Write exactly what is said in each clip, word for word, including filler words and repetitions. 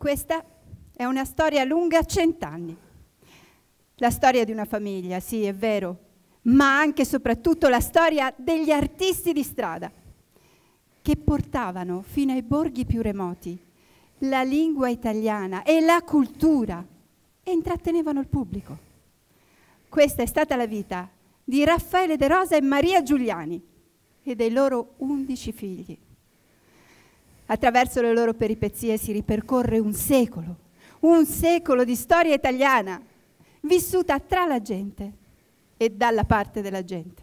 Questa è una storia lunga cent'anni. La storia di una famiglia, sì, è vero, ma anche e soprattutto la storia degli artisti di strada che portavano fino ai borghi più remoti la lingua italiana e la cultura e intrattenevano il pubblico. Questa è stata la vita di Raffaele De Rosa e Maria Giuliani e dei loro undici figli. Attraverso le loro peripezie si ripercorre un secolo, un secolo di storia italiana, vissuta tra la gente e dalla parte della gente.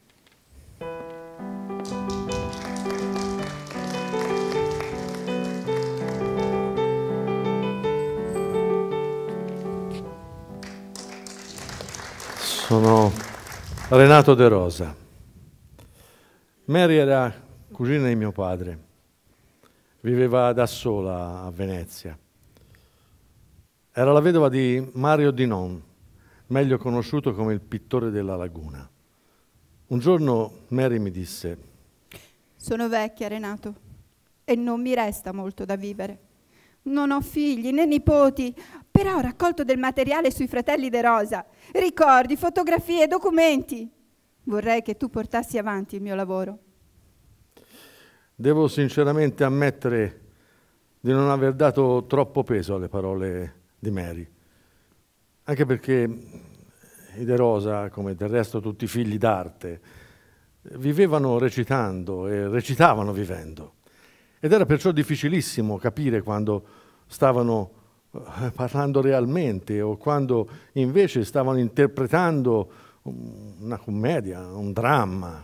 Sono Renato De Rosa. Mary era cugina di mio padre. Viveva da sola a Venezia. Era la vedova di Mario Dinon, meglio conosciuto come il pittore della laguna. Un giorno Mary mi disse: sono vecchia, Renato, e non mi resta molto da vivere. Non ho figli né nipoti, però ho raccolto del materiale sui fratelli De Rosa, ricordi, fotografie, documenti. Vorrei che tu portassi avanti il mio lavoro. Devo sinceramente ammettere di non aver dato troppo peso alle parole di Mary, anche perché i De Rosa, come del resto tutti i figli d'arte, vivevano recitando e recitavano vivendo. Ed era perciò difficilissimo capire quando stavano parlando realmente o quando invece stavano interpretando una commedia, un dramma.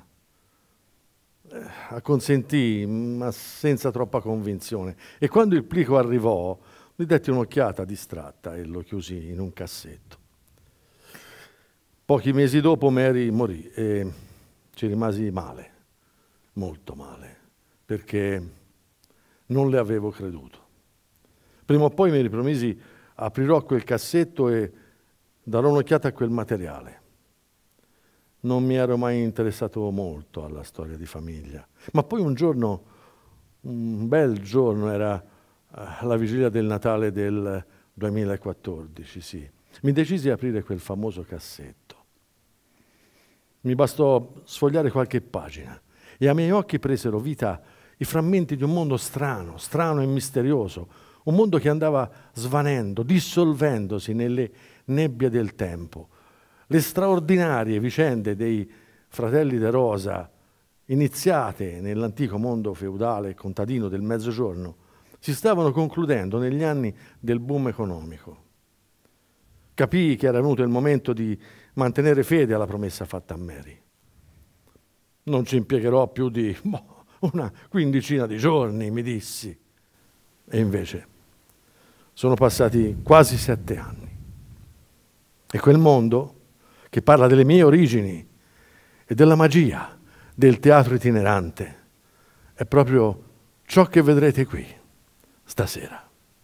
Acconsentì, ma senza troppa convinzione. E quando il plico arrivò, gli detti un'occhiata distratta e lo chiusi in un cassetto. Pochi mesi dopo Mary morì e ci rimasi male, molto male, perché non le avevo creduto. Prima o poi mi ripromisi, aprirò quel cassetto e darò un'occhiata a quel materiale. Non mi ero mai interessato molto alla storia di famiglia, ma poi un giorno, un bel giorno, era la vigilia del Natale del duemilaquattordici, sì, mi decisi di aprire quel famoso cassetto. Mi bastò sfogliare qualche pagina e ai miei occhi presero vita i frammenti di un mondo strano, strano e misterioso, un mondo che andava svanendo, dissolvendosi nelle nebbie del tempo. Le straordinarie vicende dei fratelli De Rosa, iniziate nell'antico mondo feudale e contadino del Mezzogiorno, si stavano concludendo negli anni del boom economico. Capii che era venuto il momento di mantenere fede alla promessa fatta a Mary. Non ci impiegherò più di boh, una quindicina di giorni, mi dissi. E invece sono passati quasi sette anni. E quel mondo, che parla delle mie origini e della magia del teatro itinerante, è proprio ciò che vedrete qui stasera.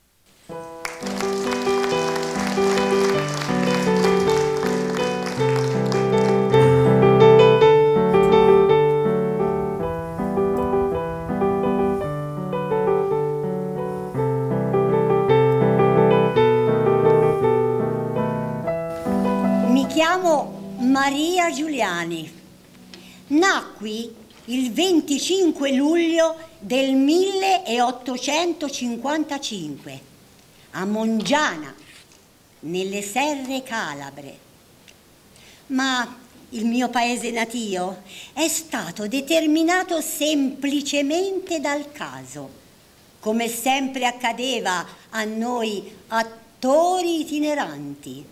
Mi chiamo Maria Giuliani. Nacqui il venticinque luglio del milleottocentocinquantacinque a Mongiana, nelle Serre Calabre. Ma il mio paese natio è stato determinato semplicemente dal caso, come sempre accadeva a noi attori itineranti.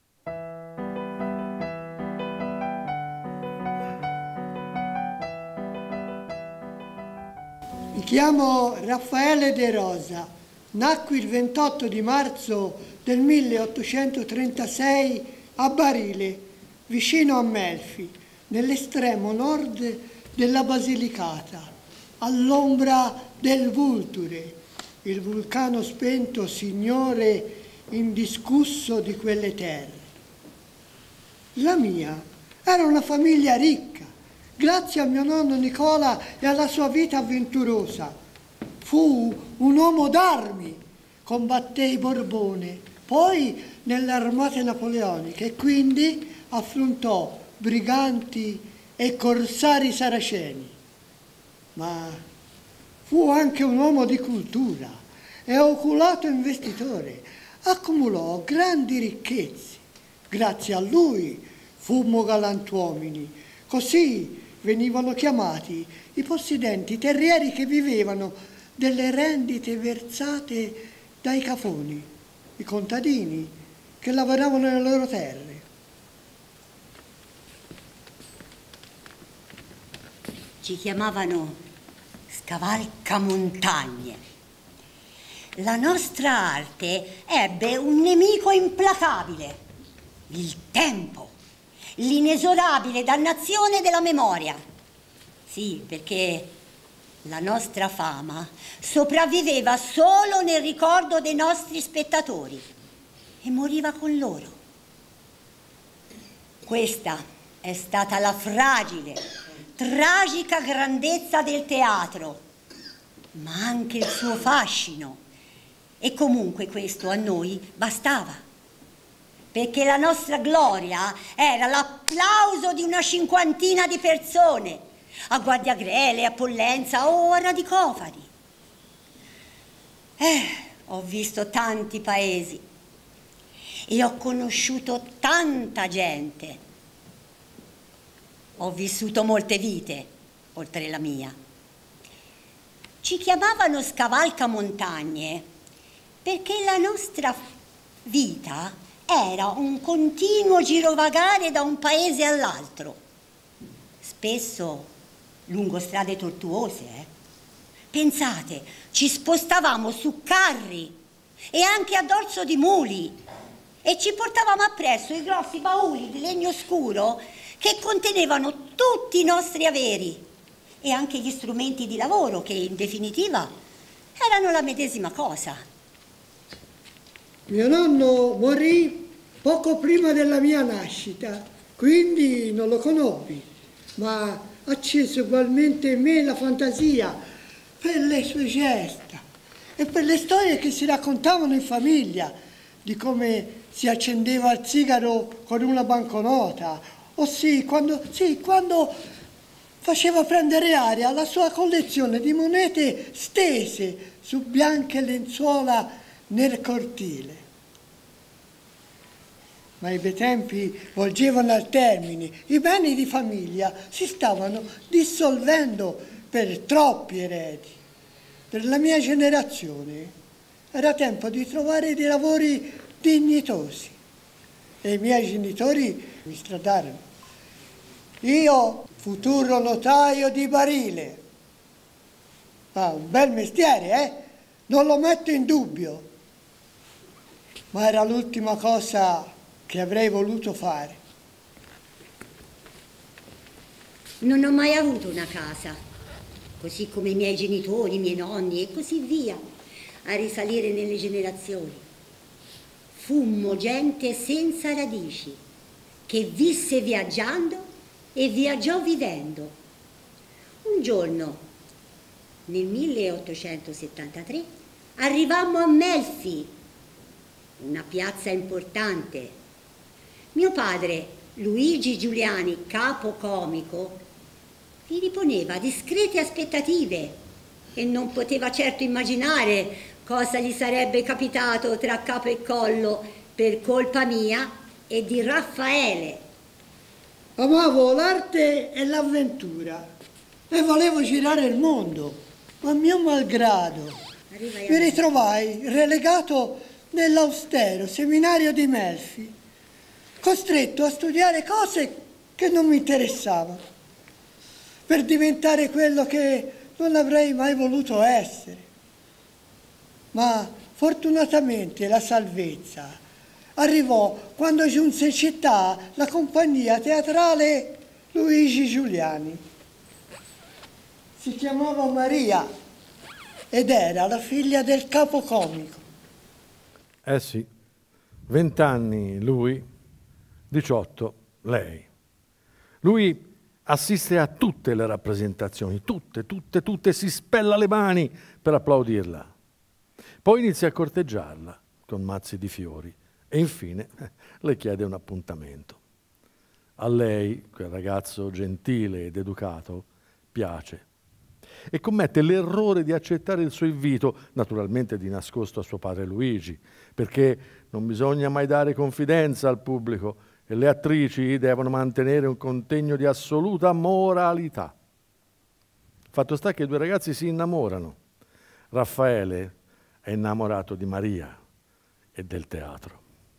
Mi chiamo Raffaele De Rosa, nacqui il ventotto di marzo del milleottocentotrentasei a Barile, vicino a Melfi, nell'estremo nord della Basilicata, all'ombra del Vulture, il vulcano spento signore indiscusso di quelle terre. La mia era una famiglia ricca, grazie a mio nonno Nicola e alla sua vita avventurosa. Fu un uomo d'armi, combatté i Borbone, poi nelle armate napoleoniche e quindi affrontò briganti e corsari saraceni. Ma fu anche un uomo di cultura e oculato investitore. Accumulò grandi ricchezze. Grazie a lui fummo galantuomini. Così venivano chiamati i possidenti terrieri che vivevano delle rendite versate dai cafoni, i contadini che lavoravano nelle loro terre. Ci chiamavano scavalcamontagne. La nostra arte ebbe un nemico implacabile, il tempo, l'inesorabile dannazione della memoria. Sì, perché la nostra fama sopravviveva solo nel ricordo dei nostri spettatori e moriva con loro. Questa è stata la fragile, tragica grandezza del teatro, ma anche il suo fascino. E comunque questo a noi bastava, perché la nostra gloria era l'applauso di una cinquantina di persone, a Guardiagrele, a Pollenza o a Radicofani. Eh, ho visto tanti paesi e ho conosciuto tanta gente. Ho vissuto molte vite, oltre la mia. Ci chiamavano scavalcamontagne perché la nostra vita era un continuo girovagare da un paese all'altro, spesso lungo strade tortuose. Eh? Pensate, ci spostavamo su carri e anche a dorso di muli e ci portavamo appresso i grossi bauli di legno scuro che contenevano tutti i nostri averi e anche gli strumenti di lavoro che in definitiva erano la medesima cosa. Mio nonno morì poco prima della mia nascita, quindi non lo conobbi, ma accese ugualmente in me la fantasia per le sue gesta e per le storie che si raccontavano in famiglia, di come si accendeva il sigaro con una banconota, o sì, quando, sì, quando faceva prendere aria alla sua collezione di monete stese su bianche lenzuola nel cortile. Ma i bei tempi volgevano al termine, i beni di famiglia si stavano dissolvendo per troppi eredi. Per la mia generazione era tempo di trovare dei lavori dignitosi e i miei genitori mi stradarono. Io, futuro notaio di barile, ah, un bel mestiere, eh? Non lo metto in dubbio, ma era l'ultima cosa che avrei voluto fare. Non ho mai avuto una casa, così come i miei genitori, i miei nonni e così via, a risalire nelle generazioni. Fummo gente senza radici, che visse viaggiando e viaggiò vivendo. Un giorno, nel milleottocentosettantatré, arrivammo a Melfi, una piazza importante. Mio padre, Luigi Giuliani, capo comico, vi riponeva discrete aspettative e non poteva certo immaginare cosa gli sarebbe capitato tra capo e collo per colpa mia e di Raffaele. Amavo l'arte e l'avventura e volevo girare il mondo, ma a mio malgrado mi ritrovai relegato nell'austero seminario di Melfi, costretto a studiare cose che non mi interessavano, per diventare quello che non avrei mai voluto essere. Ma fortunatamente la salvezza arrivò quando giunse in città la compagnia teatrale Luigi Giuliani. Si chiamava Maria ed era la figlia del capocomico. Eh sì, vent'anni lui, diciotto lei. Lui assiste a tutte le rappresentazioni, tutte, tutte, tutte, si spella le mani per applaudirla. Poi inizia a corteggiarla con mazzi di fiori e infine eh, le chiede un appuntamento. A lei, quel ragazzo gentile ed educato, piace e commette l'errore di accettare il suo invito, naturalmente di nascosto a suo padre Luigi, perché non bisogna mai dare confidenza al pubblico e le attrici devono mantenere un contegno di assoluta moralità. Fatto sta che i due ragazzi si innamorano. Raffaele è innamorato di Maria e del teatro,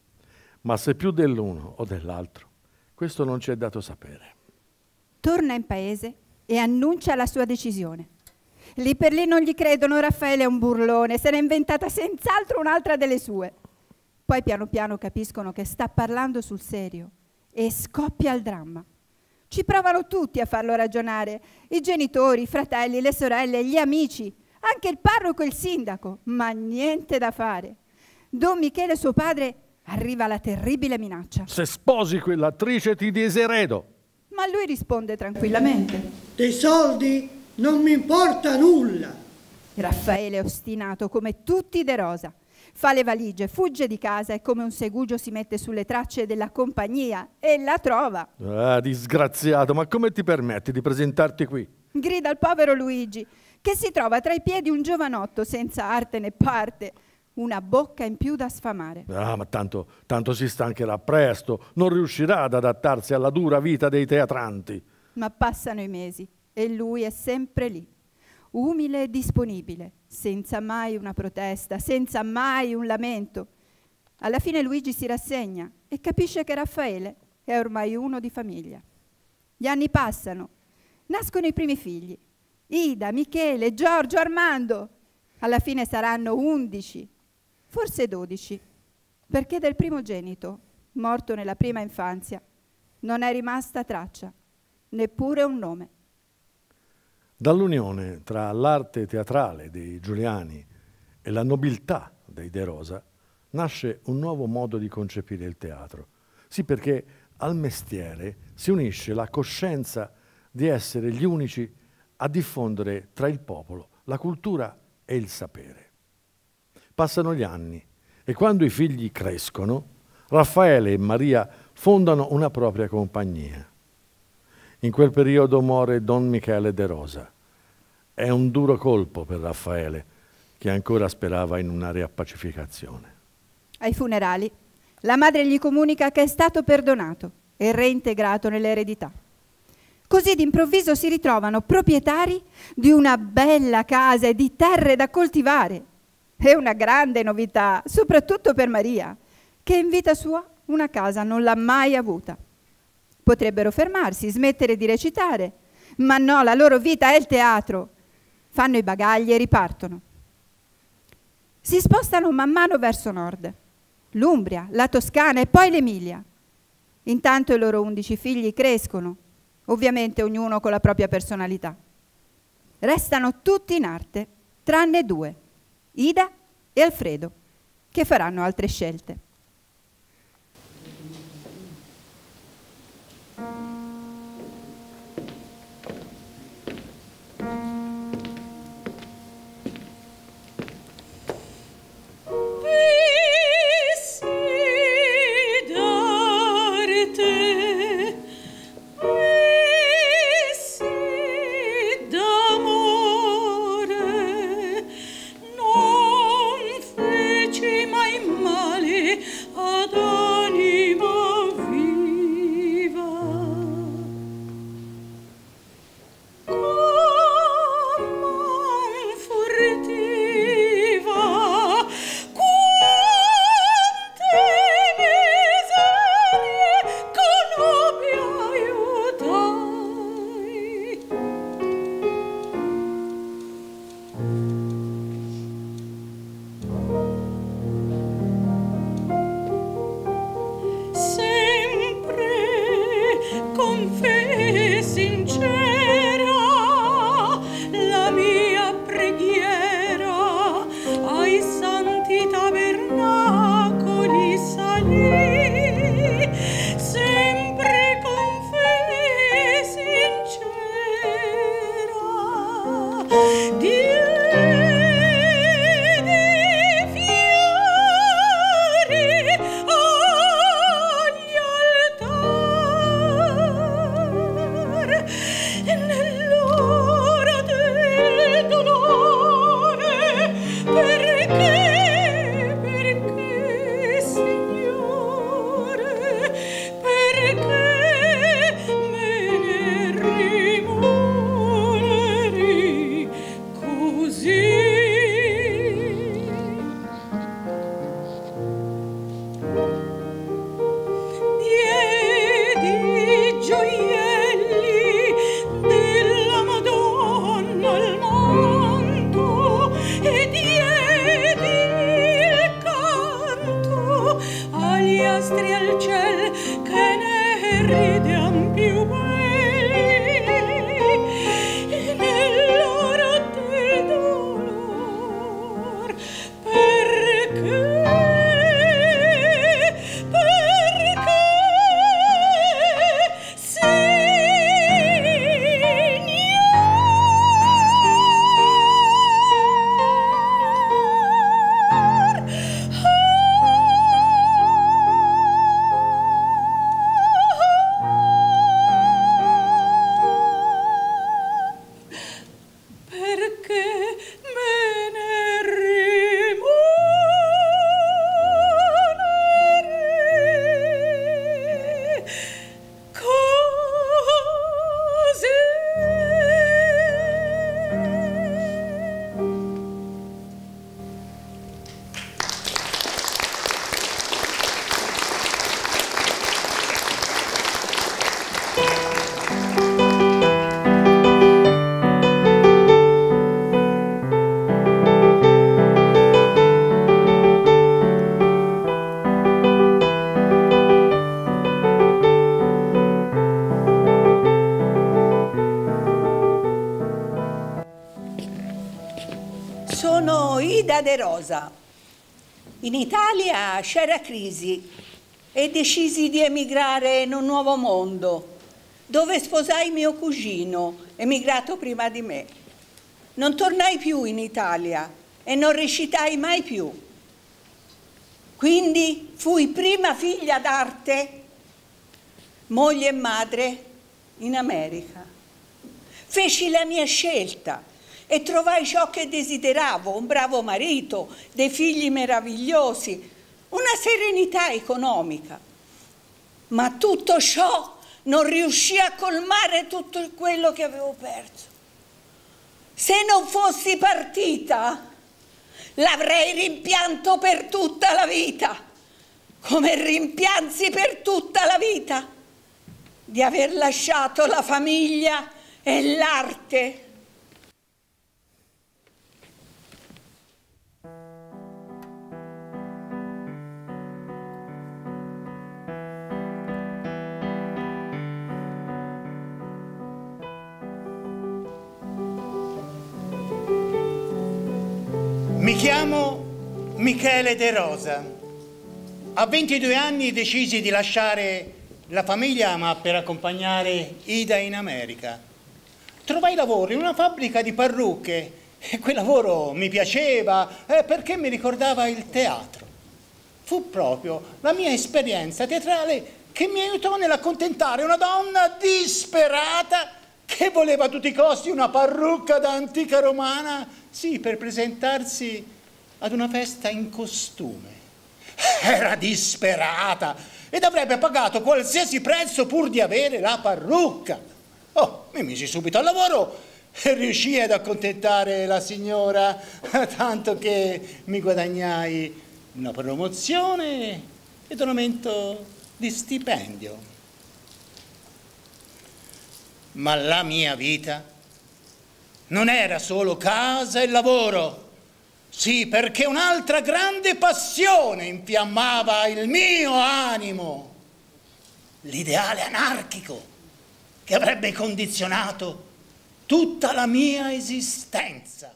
ma se più dell'uno o dell'altro, questo non ci è dato sapere. Torna in paese e annuncia la sua decisione. Lì per lì non gli credono, Raffaele è un burlone, se n'è inventata senz'altro un'altra delle sue. Poi piano piano capiscono che sta parlando sul serio e scoppia il dramma. Ci provano tutti a farlo ragionare, i genitori, i fratelli, le sorelle, gli amici, anche il parroco e il sindaco, ma niente da fare. Don Michele, suo padre, arriva la terribile minaccia. Se sposi quell'attrice ti diseredo. Ma lui risponde tranquillamente. Dei soldi non mi importa nulla. Raffaele è ostinato come tutti De Rosa. Fa le valigie, fugge di casa e come un segugio si mette sulle tracce della compagnia e la trova. Ah, disgraziato, ma come ti permetti di presentarti qui? Grida il povero Luigi, che si trova tra i piedi un giovanotto senza arte né parte, una bocca in più da sfamare. Ah, ma tanto, tanto si stancherà presto, non riuscirà ad adattarsi alla dura vita dei teatranti. Ma passano i mesi e lui è sempre lì, umile e disponibile, senza mai una protesta, senza mai un lamento. Alla fine Luigi si rassegna e capisce che Raffaele è ormai uno di famiglia. Gli anni passano, nascono i primi figli, Ida, Michele, Giorgio, Armando. Alla fine saranno undici, forse dodici, perché del primogenito, morto nella prima infanzia, non è rimasta traccia, neppure un nome. Dall'unione tra l'arte teatrale dei Giuliani e la nobiltà dei De Rosa nasce un nuovo modo di concepire il teatro. Sì, perché al mestiere si unisce la coscienza di essere gli unici a diffondere tra il popolo la cultura e il sapere. Passano gli anni e quando i figli crescono, Raffaele e Maria fondano una propria compagnia. In quel periodo muore Don Michele De Rosa. È un duro colpo per Raffaele, che ancora sperava in una riappacificazione. Ai funerali, la madre gli comunica che è stato perdonato e reintegrato nell'eredità. Così d'improvviso si ritrovano proprietari di una bella casa e di terre da coltivare. È una grande novità, soprattutto per Maria, che in vita sua una casa non l'ha mai avuta. Potrebbero fermarsi, smettere di recitare, ma no, la loro vita è il teatro. Fanno i bagagli e ripartono. Si spostano man mano verso nord, l'Umbria, la Toscana e poi l'Emilia. Intanto i loro undici figli crescono, ovviamente ognuno con la propria personalità. Restano tutti in arte, tranne due, Ida e Alfredo, che faranno altre scelte. Mai male nell'ora del dolore, perché, perché, Signore, perché me ne rimuoleri così? Gioielli della Madonna al manto e diedi il canto agli astri al ciel che ne ridean più belli nell'ora del dolor. Perché? Sono Ida De Rosa. In Italia c'era crisi e decisi di emigrare in un nuovo mondo, dove sposai mio cugino, emigrato prima di me. Non tornai più in Italia e non recitai mai più. Quindi fui prima figlia d'arte, moglie e madre in America. Feci la mia scelta e trovai ciò che desideravo, un bravo marito, dei figli meravigliosi, una serenità economica. Ma tutto ciò non riuscì a colmare tutto quello che avevo perso. Se non fossi partita, l'avrei rimpianto per tutta la vita, come rimpiansi per tutta la vita di aver lasciato la famiglia e l'arte. Mi chiamo Michele De Rosa. A ventidue anni decisi di lasciare la famiglia, ma per accompagnare Ida in America. Trovai lavoro in una fabbrica di parrucche e quel lavoro mi piaceva eh, perché mi ricordava il teatro. Fu proprio la mia esperienza teatrale che mi aiutò nell'accontentare una donna disperata che voleva a tutti i costi una parrucca da antica romana, sì, per presentarsi ad una festa in costume. Era disperata ed avrebbe pagato qualsiasi prezzo pur di avere la parrucca. Oh, mi misi subito al lavoro e riuscii ad accontentare la signora, tanto che mi guadagnai una promozione ed un aumento di stipendio. Ma la mia vita non era solo casa e lavoro. Sì, perché un'altra grande passione infiammava il mio animo. L'ideale anarchico che avrebbe condizionato tutta la mia esistenza.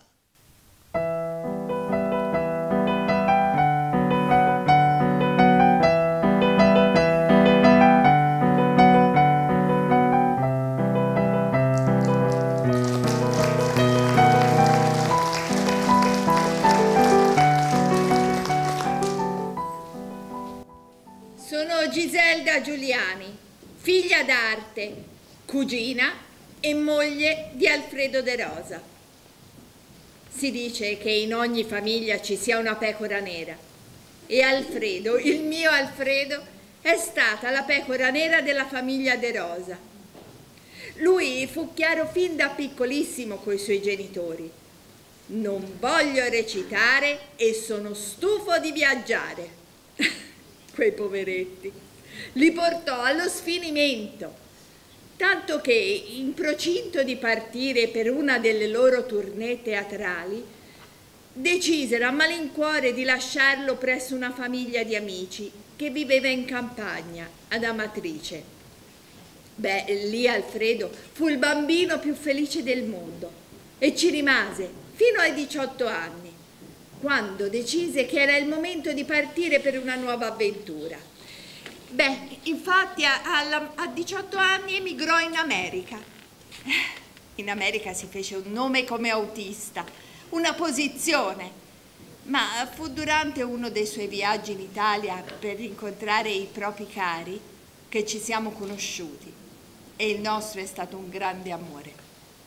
Sono Giselda Giuliani, figlia d'arte, cugina e moglie di Alfredo De Rosa. Si dice che in ogni famiglia ci sia una pecora nera e Alfredo, il mio Alfredo, è stata la pecora nera della famiglia De Rosa. Lui fu chiaro fin da piccolissimo coi suoi genitori. Non voglio recitare e sono stufo di viaggiare. Quei poveretti. Li portò allo sfinimento. Tanto che, in procinto di partire per una delle loro tournée teatrali, decisero a malincuore di lasciarlo presso una famiglia di amici che viveva in campagna, ad Amatrice. Beh, lì Alfredo fu il bambino più felice del mondo e ci rimase fino ai diciotto anni, quando decise che era il momento di partire per una nuova avventura. Beh, infatti a, a, a diciotto anni emigrò in America. In America si fece un nome come autista, una posizione, ma fu durante uno dei suoi viaggi in Italia per incontrare i propri cari che ci siamo conosciuti e il nostro è stato un grande amore.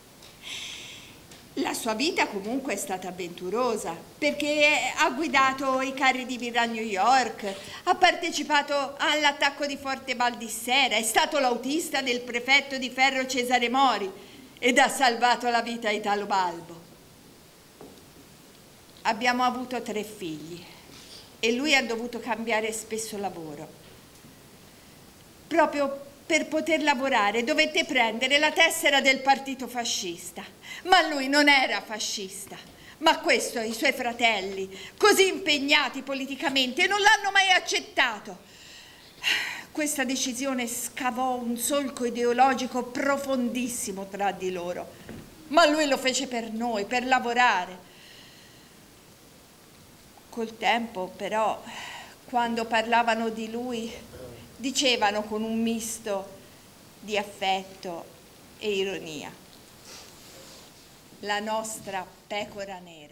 La sua vita comunque è stata avventurosa, perché ha guidato i carri di Villa New York, ha partecipato all'attacco di Forte Baldissera, è stato l'autista del prefetto di Ferro Cesare Mori ed ha salvato la vita a Italo Balbo. Abbiamo avuto tre figli e lui ha dovuto cambiare spesso lavoro. Proprio per poter lavorare dovette prendere la tessera del partito fascista, ma lui non era fascista, ma questo i suoi fratelli, così impegnati politicamente, non l'hanno mai accettato. Questa decisione scavò un solco ideologico profondissimo tra di loro, ma lui lo fece per noi, per lavorare. Col tempo, però, quando parlavano di lui, dicevano con un misto di affetto e ironia: la nostra pecora nera.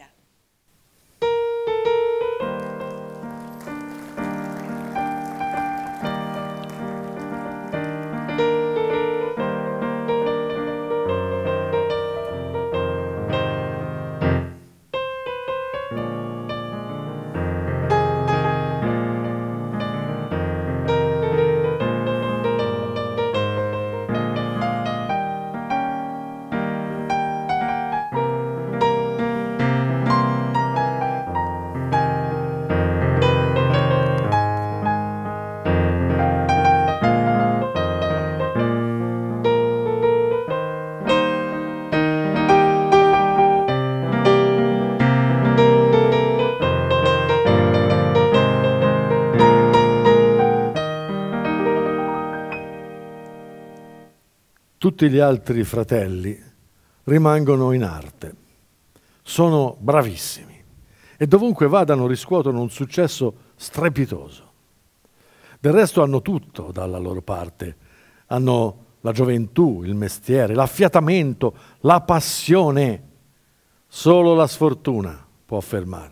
Tutti gli altri fratelli rimangono in arte, sono bravissimi e dovunque vadano riscuotono un successo strepitoso. Del resto hanno tutto dalla loro parte, hanno la gioventù, il mestiere, l'affiatamento, la passione. Solo la sfortuna può fermarli.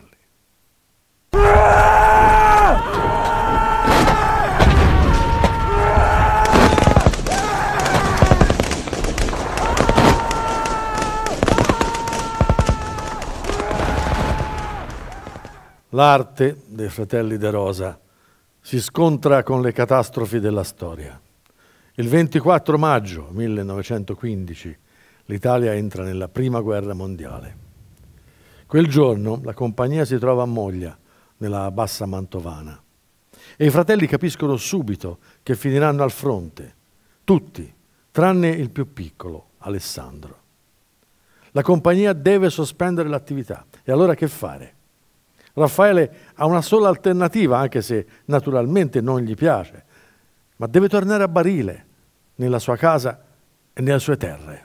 L'arte dei fratelli De Rosa si scontra con le catastrofi della storia. Il ventiquattro maggio millenovecentoquindici l'Italia entra nella Prima Guerra Mondiale. Quel giorno la compagnia si trova a Moglia, nella Bassa Mantovana, e i fratelli capiscono subito che finiranno al fronte, tutti, tranne il più piccolo, Alessandro. La compagnia deve sospendere l'attività, e allora che fare? Raffaele ha una sola alternativa, anche se naturalmente non gli piace, ma deve tornare a Barile, nella sua casa e nelle sue terre.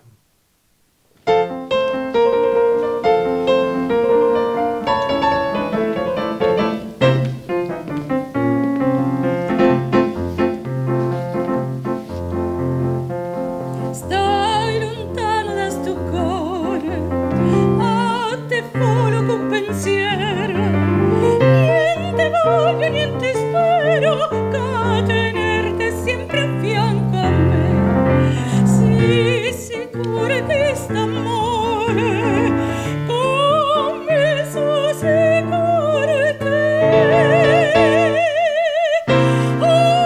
Sì, pure quest'amore, come so sicuro te. Oh,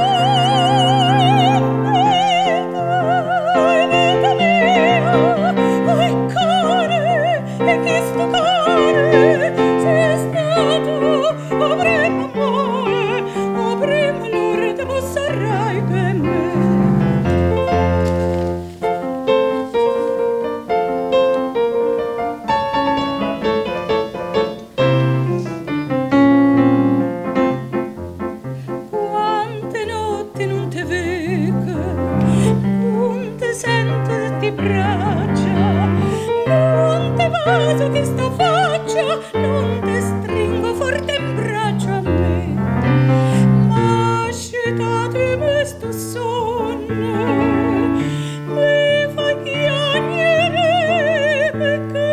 vita mia, oh, cuore, e questo cuore sei stato, oh, primo amore, oh, primo l'ora tu sarai per me. Quante notti non te vedo, non te sento di braccia, non te vaso che sta faccia, non te stringo forte in braccio a me, ma scettate questo sonno, mi fa piangere perché.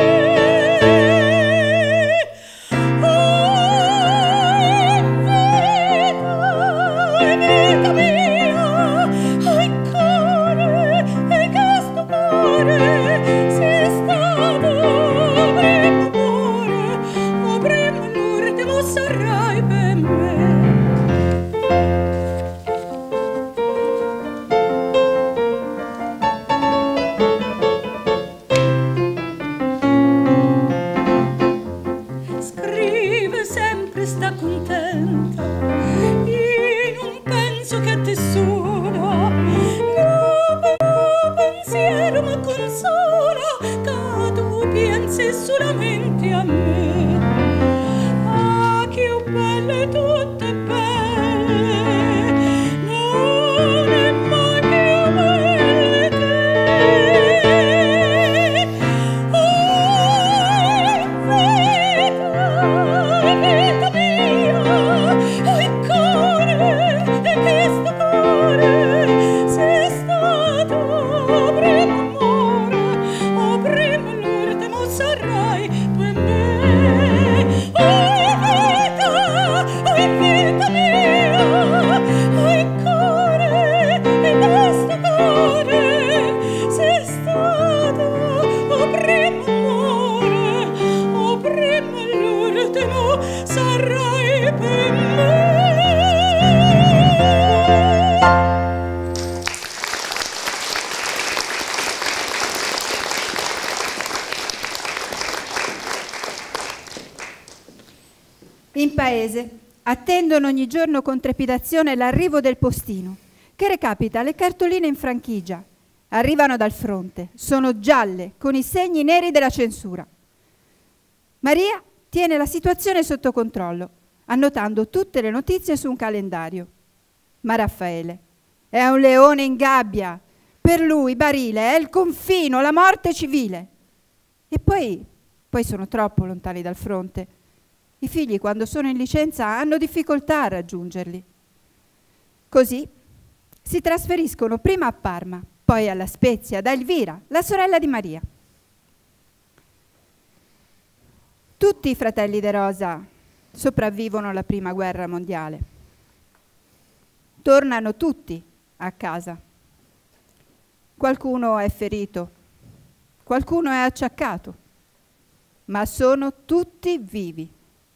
Vita mia, oh, cuore, e questo cuore sei stato, primo amore, oh, primo l'ultimo sarai per me. Scrive sempre sta contenta, io non penso che a te sola, no, no pensiero ma consola, che tu pensi solamente a me. Ah, che belle tutte belle, non è mai più belle te. Oh, vita, vita mia, oh, cuore, e questo cuore sei stato, primo amore, oh, primo l'ultimo sarai per me. Oh, vita, oh, vita mia, oh, cuore, e questo cuore sei stato, oh, primo amore, oh, primo l'ultimo sarai per me. In paese attendono ogni giorno con trepidazione l'arrivo del postino, che recapita le cartoline in franchigia. Arrivano dal fronte, sono gialle, con i segni neri della censura. Maria tiene la situazione sotto controllo, annotando tutte le notizie su un calendario. Ma Raffaele è un leone in gabbia. Per lui Barile è il confino, la morte civile. E poi, poi sono troppo lontani dal fronte. I figli, quando sono in licenza, hanno difficoltà a raggiungerli. Così si trasferiscono prima a Parma, poi alla Spezia, da Elvira, la sorella di Maria. Tutti i fratelli De Rosa sopravvivono alla prima guerra mondiale. Tornano tutti a casa. Qualcuno è ferito, qualcuno è acciaccato, ma sono tutti vivi.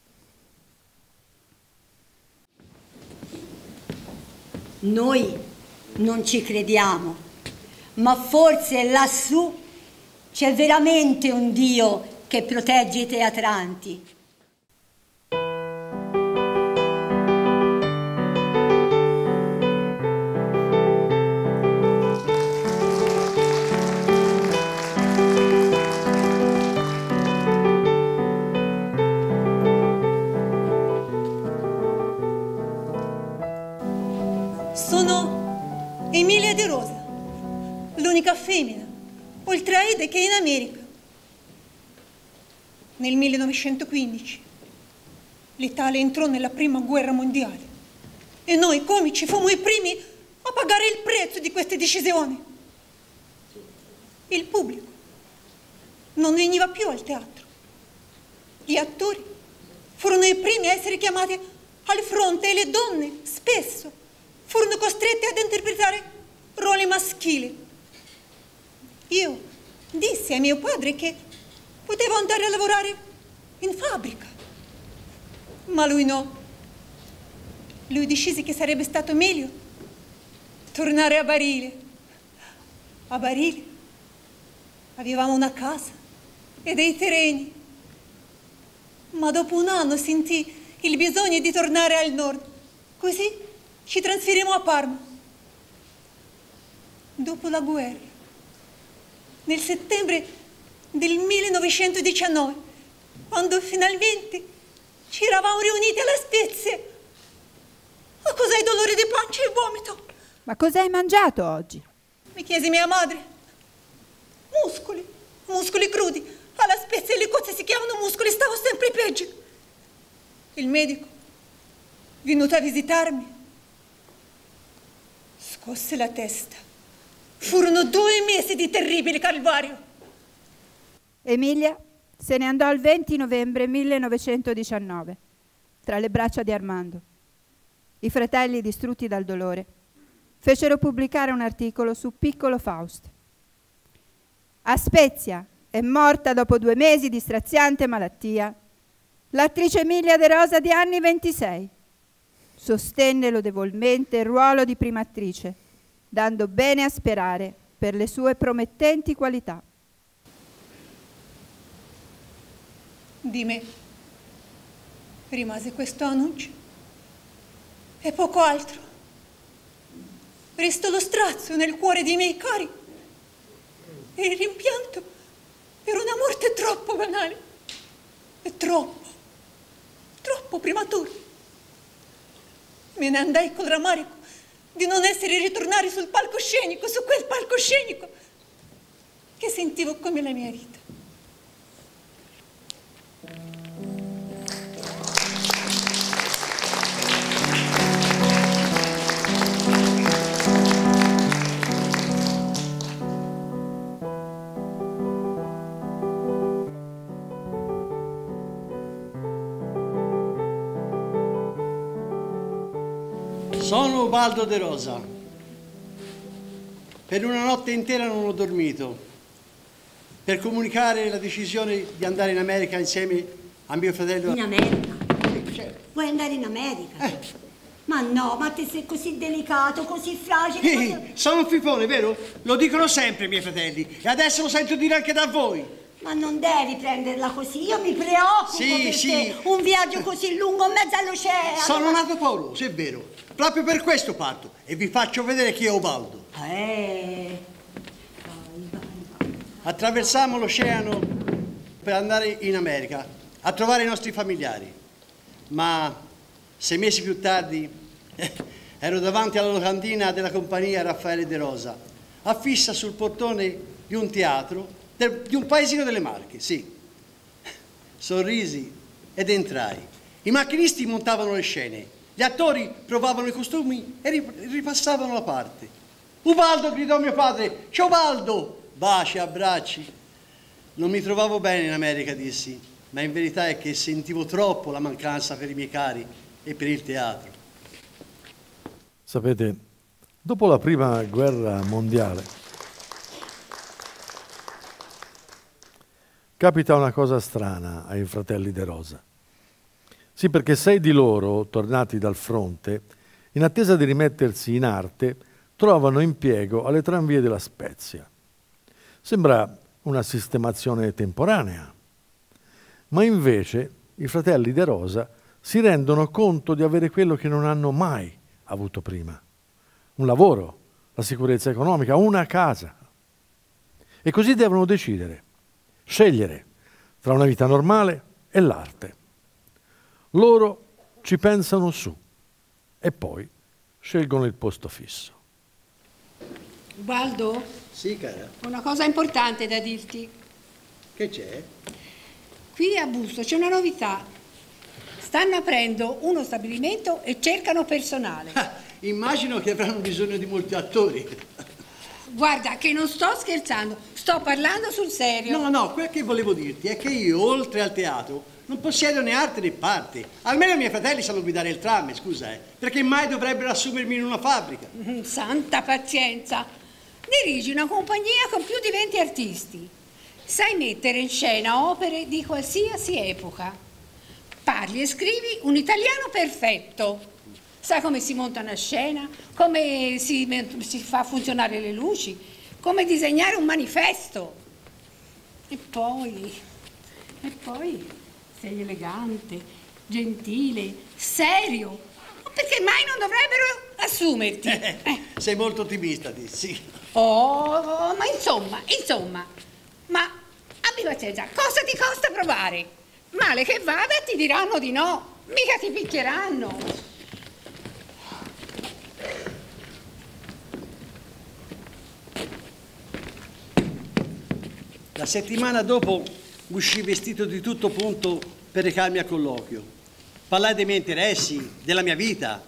Noi non ci crediamo, ma forse lassù c'è veramente un Dio che protegge i teatranti. Sono Emilia De Rosa, l'unica femmina, oltre a Ida, che è in America. Nel millenovecentoquindici l'Italia entrò nella prima guerra mondiale e noi comici fummo i primi a pagare il prezzo di queste decisioni. Il pubblico non veniva più al teatro. Gli attori furono i primi a essere chiamati al fronte e le donne spesso furono costrette ad interpretare ruoli maschili. Io Dissi a mio padre che potevo andare a lavorare in fabbrica, ma lui no. Lui decise che sarebbe stato meglio tornare a Barile. A Barile avevamo una casa e dei terreni, ma dopo un anno sentì il bisogno di tornare al nord, così ci trasferimmo a Parma. Dopo la guerra, nel settembre del millenovecentodiciannove, quando finalmente ci eravamo riuniti alla Spezia, ma cos'hai dolore di pancia e vomito? Ma cosa hai mangiato oggi? Mi chiese mia madre. Muscoli, muscoli crudi. Alla Spezia le cose si chiamano muscoli, stavo sempre peggio. Il medico, venuto a visitarmi, scosse la testa. Furono due mesi di terribile calvario. Emilia se ne andò il venti novembre millenovecentodiciannove, tra le braccia di Armando. I fratelli, distrutti dal dolore, fecero pubblicare un articolo su Piccolo Faust. A Spezia è morta dopo due mesi di straziante malattia l'attrice Emilia De Rosa di anni ventisei. Sostenne lodevolmente il ruolo di prima attrice, dando bene a sperare per le sue promettenti qualità. Di me rimase questo annuncio e poco altro. Restò lo strazio nel cuore dei miei cari e il rimpianto per una morte troppo banale e troppo, troppo prematura. Me ne andai col rammarico di non essere ritornare sul palcoscenico, su quel palcoscenico che sentivo come la mia vita. Sono Ubaldo De Rosa. Per una notte intera non ho dormito per comunicare la decisione di andare in America insieme a mio fratello. In America? Sì, certo. Vuoi andare in America? Eh. Ma no, ma te sei così delicato, così fragile. Eh, così... Sono un fifone, vero? Lo dicono sempre i miei fratelli e adesso lo sento dire anche da voi. Ma non devi prenderla così, io mi preoccupo Sì, per sì. te. Un viaggio così lungo in mezzo all'oceano. Sono nato pauroso, è vero. Proprio per questo parto e vi faccio vedere chi è Ubaldo. Eh. Attraversammo l'oceano per andare in America a trovare i nostri familiari. Ma sei mesi più tardi eh, ero davanti alla locandina della compagnia Raffaele De Rosa, affissa sul portone di un teatro del, di un paesino delle Marche, sì. Sorrisi ed entrai. I macchinisti montavano le scene, gli attori provavano i costumi e ripassavano la parte. Ubaldo, gridò mio padre, c'è Ubaldo! Baci, abbracci. Non mi trovavo bene in America, dissi, ma in verità è che sentivo troppo la mancanza per i miei cari e per il teatro. Sapete, dopo la prima guerra mondiale capita una cosa strana ai fratelli De Rosa. Sì, perché sei di loro, tornati dal fronte, in attesa di rimettersi in arte, trovano impiego alle tranvie della Spezia. Sembra una sistemazione temporanea, ma invece i fratelli De Rosa si rendono conto di avere quello che non hanno mai avuto prima: un lavoro, la sicurezza economica, una casa. E così devono decidere, scegliere tra una vita normale e l'arte. Loro ci pensano su e poi scelgono il posto fisso. Ubaldo? Sì, cara. Una cosa importante da dirti. Che c'è? Qui a Busto c'è una novità. Stanno aprendo uno stabilimento e cercano personale. Ah, immagino che avranno bisogno di molti attori. Guarda, che non sto scherzando, sto parlando sul serio. No, no, quel che volevo dirti è che io, oltre al teatro, non possiedo né arte né parte. Almeno i miei fratelli sanno guidare il tram, scusa, eh. Perché mai dovrebbero assumermi in una fabbrica? Mm, santa pazienza. dirigi una compagnia con più di venti artisti. Sai mettere in scena opere di qualsiasi epoca. Parli e scrivi un italiano perfetto. Sai come si monta una scena, come si, si fa funzionare le luci, come disegnare un manifesto. E poi, e poi sei elegante, gentile, serio. Ma perché mai non dovrebbero assumerti? Eh, sei molto ottimista, sì. Oh, ma insomma, insomma, ma abbi pazienza, cosa ti costa provare? Male che vada ti diranno di no, mica ti picchieranno. La settimana dopo uscì vestito di tutto punto per recarmi a colloquio. Parlai dei miei interessi, della mia vita,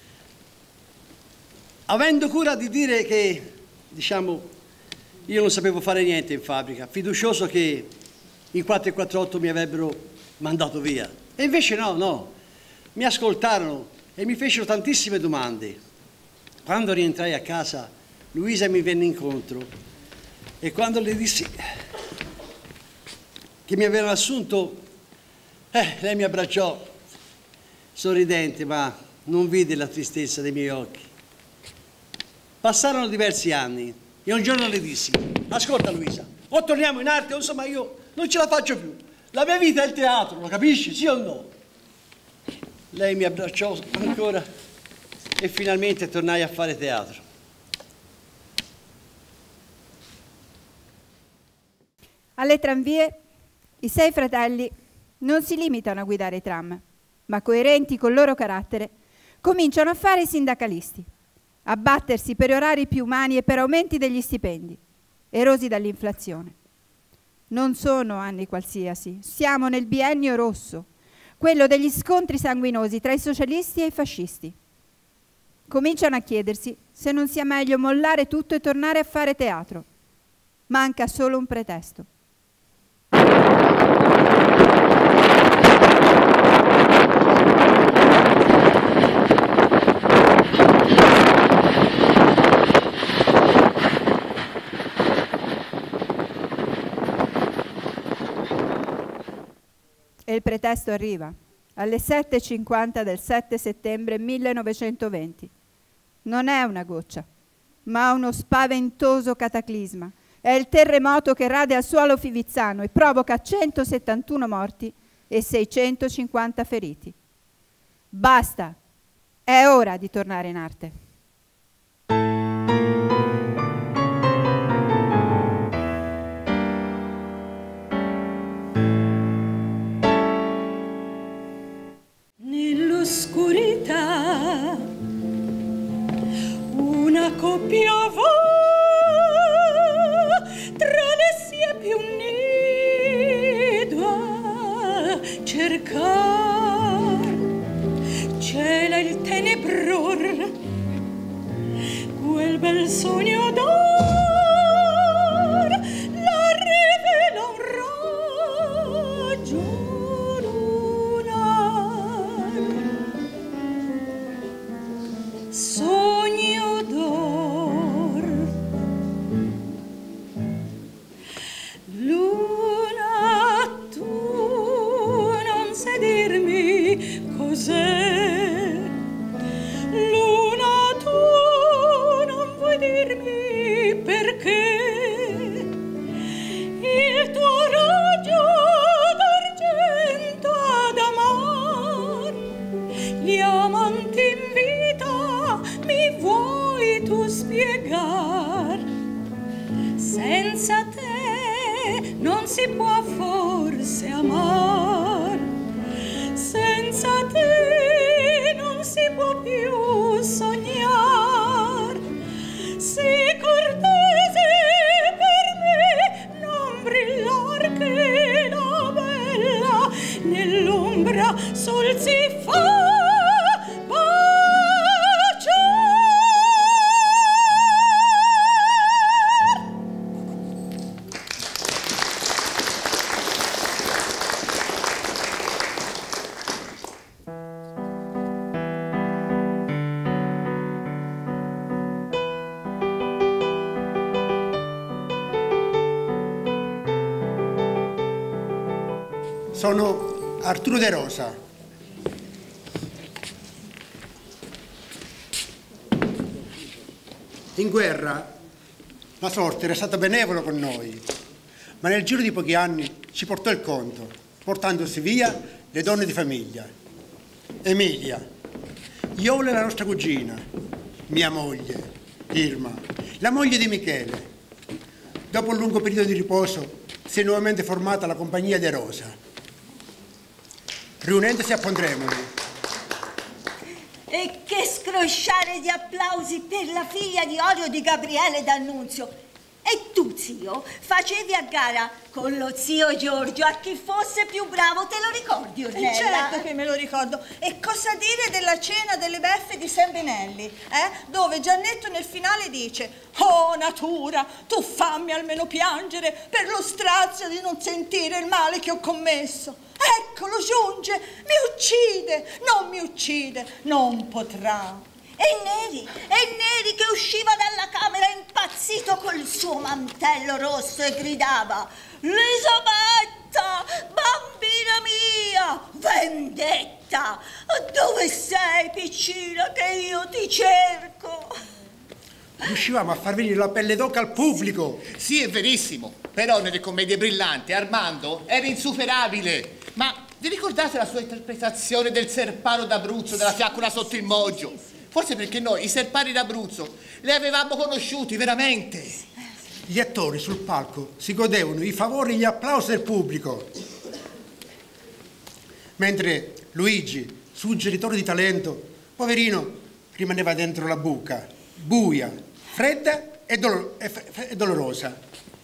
avendo cura di dire che, diciamo, io non sapevo fare niente in fabbrica, fiducioso che in quattro e quarantotto mi avrebbero mandato via. E invece no, no, mi ascoltarono e mi fecero tantissime domande. Quando rientrai a casa, Luisa mi venne incontro e quando le dissi che mi avevano assunto, eh, lei mi abbracciò, sorridente, ma non vide la tristezza dei miei occhi. Passarono diversi anni e un giorno le dissi: ascolta Luisa, o torniamo in arte o insomma io non ce la faccio più. La mia vita è il teatro, lo capisci? Sì o no? Lei mi abbracciò ancora e finalmente tornai a fare teatro. Alle tranvie i sei fratelli non si limitano a guidare i tram, ma coerenti col loro carattere cominciano a fare i sindacalisti, a battersi per orari più umani e per aumenti degli stipendi, erosi dall'inflazione. Non sono anni qualsiasi, siamo nel biennio rosso, quello degli scontri sanguinosi tra i socialisti e i fascisti. Cominciano a chiedersi se non sia meglio mollare tutto e tornare a fare teatro. Manca solo un pretesto. E il pretesto arriva alle sette e cinquanta del sette settembre millenovecentoventi. Non è una goccia, ma uno spaventoso cataclisma. È il terremoto che rade al suolo fivizzano e provoca centosettantuno morti e seicentocinquanta feriti. Basta, è ora di tornare in arte. Nell'oscurità una coppia va tra le siepi unida cercar, cela il tenebror quel bel sogno d'or, la rivela un raggio lunar, sogno d'or. Luna, tu non sai dirmi cos'è, Luna, tu non vuoi dirmi perché il tuo raggio d'argento ad amar gli amanti in vita mi vuoi tu spiegar? Senza te non si può forse amar, senza te non si può più sognar. Sii cortese per me, non brillar che la bella nell'ombra sol si fa. sono Arturo De Rosa. In guerra la sorte era stata benevola con noi, ma nel giro di pochi anni ci portò il conto, portandosi via le donne di famiglia. Emilia, Iola è la nostra cugina, mia moglie, Irma, la moglie di Michele. Dopo un lungo periodo di riposo si è nuovamente formata la compagnia De Rosa. Riunendosi a Pondremoli. E che scrosciare di applausi per la figlia di Orio di Gabriele D'Annunzio. E tu, zio, facevi a gara con lo zio Giorgio a chi fosse più bravo, te lo ricordi, Ornella? E certo che me lo ricordo. E cosa dire della cena delle beffe di San Benelli, eh? Dove Giannetto nel finale dice: oh natura, tu fammi almeno piangere per lo strazio di non sentire il male che ho commesso. Eccolo giunge, mi uccide, non mi uccide, non potrà. E Neri, e Neri che usciva dalla camera impazzito col suo mantello rosso e gridava: Elisabetta, bambina mia, vendetta, dove sei piccina che io ti cerco? Riuscivamo a far venire la pelle d'oca al pubblico. Sì, è verissimo, però nelle commedie brillanti Armando era insuperabile. Ma vi ricordate la sua interpretazione del Serparo d'Abruzzo, della fiaccola sotto il moggio? Forse perché noi i serpari d'Abruzzo li avevamo conosciuti veramente. Gli attori sul palco si godevano i favori e gli applausi del pubblico. Mentre Luigi, suggeritore di talento, poverino, rimaneva dentro la buca, buia, fredda e, dolor- e, f- e dolorosa.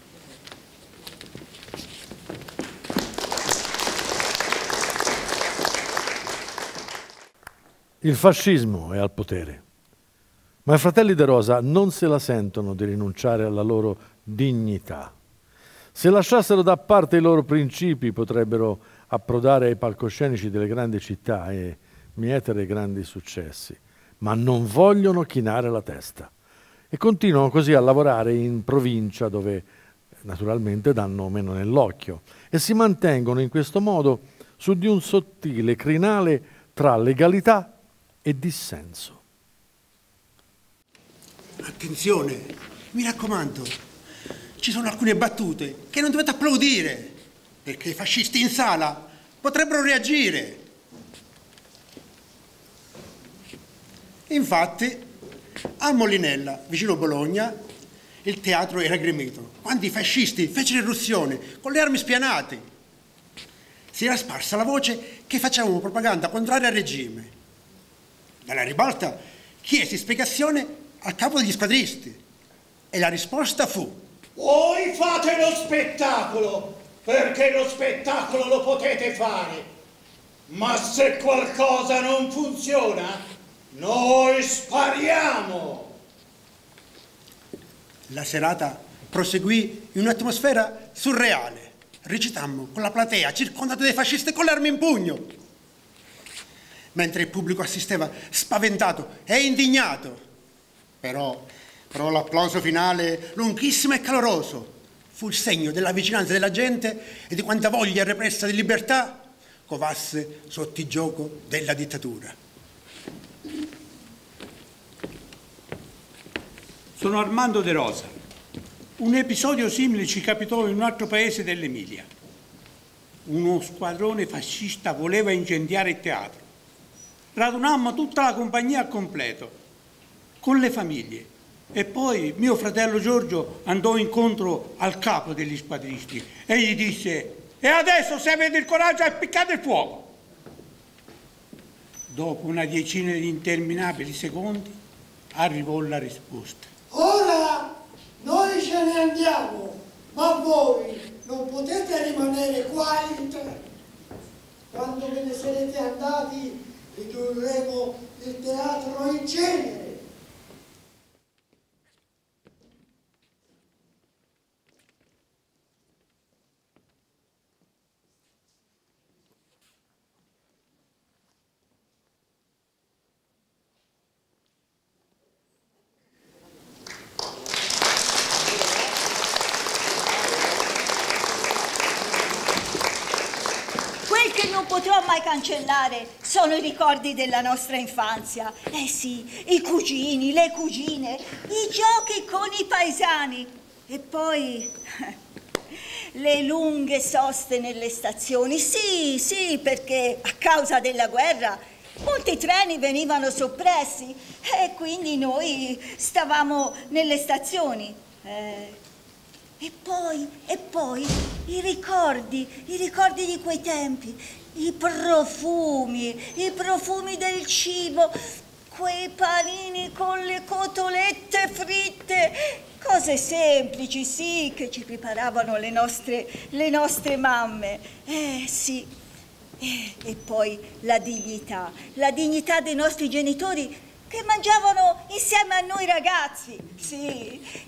Il fascismo è al potere, ma i fratelli De Rosa non se la sentono di rinunciare alla loro dignità. Se lasciassero da parte i loro principi potrebbero approdare ai palcoscenici delle grandi città e mietere grandi successi, ma non vogliono chinare la testa e continuano così a lavorare in provincia dove naturalmente danno meno nell'occhio e si mantengono in questo modo su di un sottile crinale tra legalità e dissenso. Attenzione, mi raccomando, ci sono alcune battute che non dovete applaudire, perché i fascisti in sala potrebbero reagire. Infatti, a Molinella, vicino Bologna, il teatro era gremito, quando i fascisti fecero irruzione con le armi spianate. Si era sparsa la voce che facevamo propaganda contraria al regime. Dalla ribalta chiesi spiegazione al capo degli squadristi e la risposta fu: voi fate lo spettacolo perché lo spettacolo lo potete fare, ma se qualcosa non funziona noi spariamo. La serata proseguì in un'atmosfera surreale. Recitammo con la platea circondata dai fascisti con le armi in pugno, mentre il pubblico assisteva spaventato e indignato. Però, però l'applauso finale, lunghissimo e caloroso, fu il segno della vicinanza della gente e di quanta voglia repressa di libertà covasse sotto il gioco della dittatura. Sono Armando De Rosa. Un episodio simile ci capitò in un altro paese dell'Emilia. Uno squadrone fascista voleva incendiare il teatro. Radunammo tutta la compagnia al completo, con le famiglie, e poi mio fratello Giorgio andò incontro al capo degli squadristi e gli disse: e adesso se avete il coraggio appiccate il fuoco. Dopo una decina di interminabili secondi arrivò la risposta: ora noi ce ne andiamo, ma voi non potete rimanere qua in tre. Quando ve ne sarete andati ridurremo il teatro in cenere. e che non potrò mai cancellare sono i ricordi della nostra infanzia. Eh sì, i cugini, le cugine, i giochi con i paesani e poi le lunghe soste nelle stazioni. Sì, sì, perché a causa della guerra molti treni venivano soppressi e quindi noi stavamo nelle stazioni. Eh, e poi, e poi i ricordi, i ricordi di quei tempi, i profumi, i profumi del cibo, quei panini con le cotolette fritte, cose semplici, sì, che ci preparavano le nostre, le nostre mamme. Eh, sì. E, e poi la dignità, la dignità dei nostri genitori che mangiavano insieme a noi ragazzi, sì.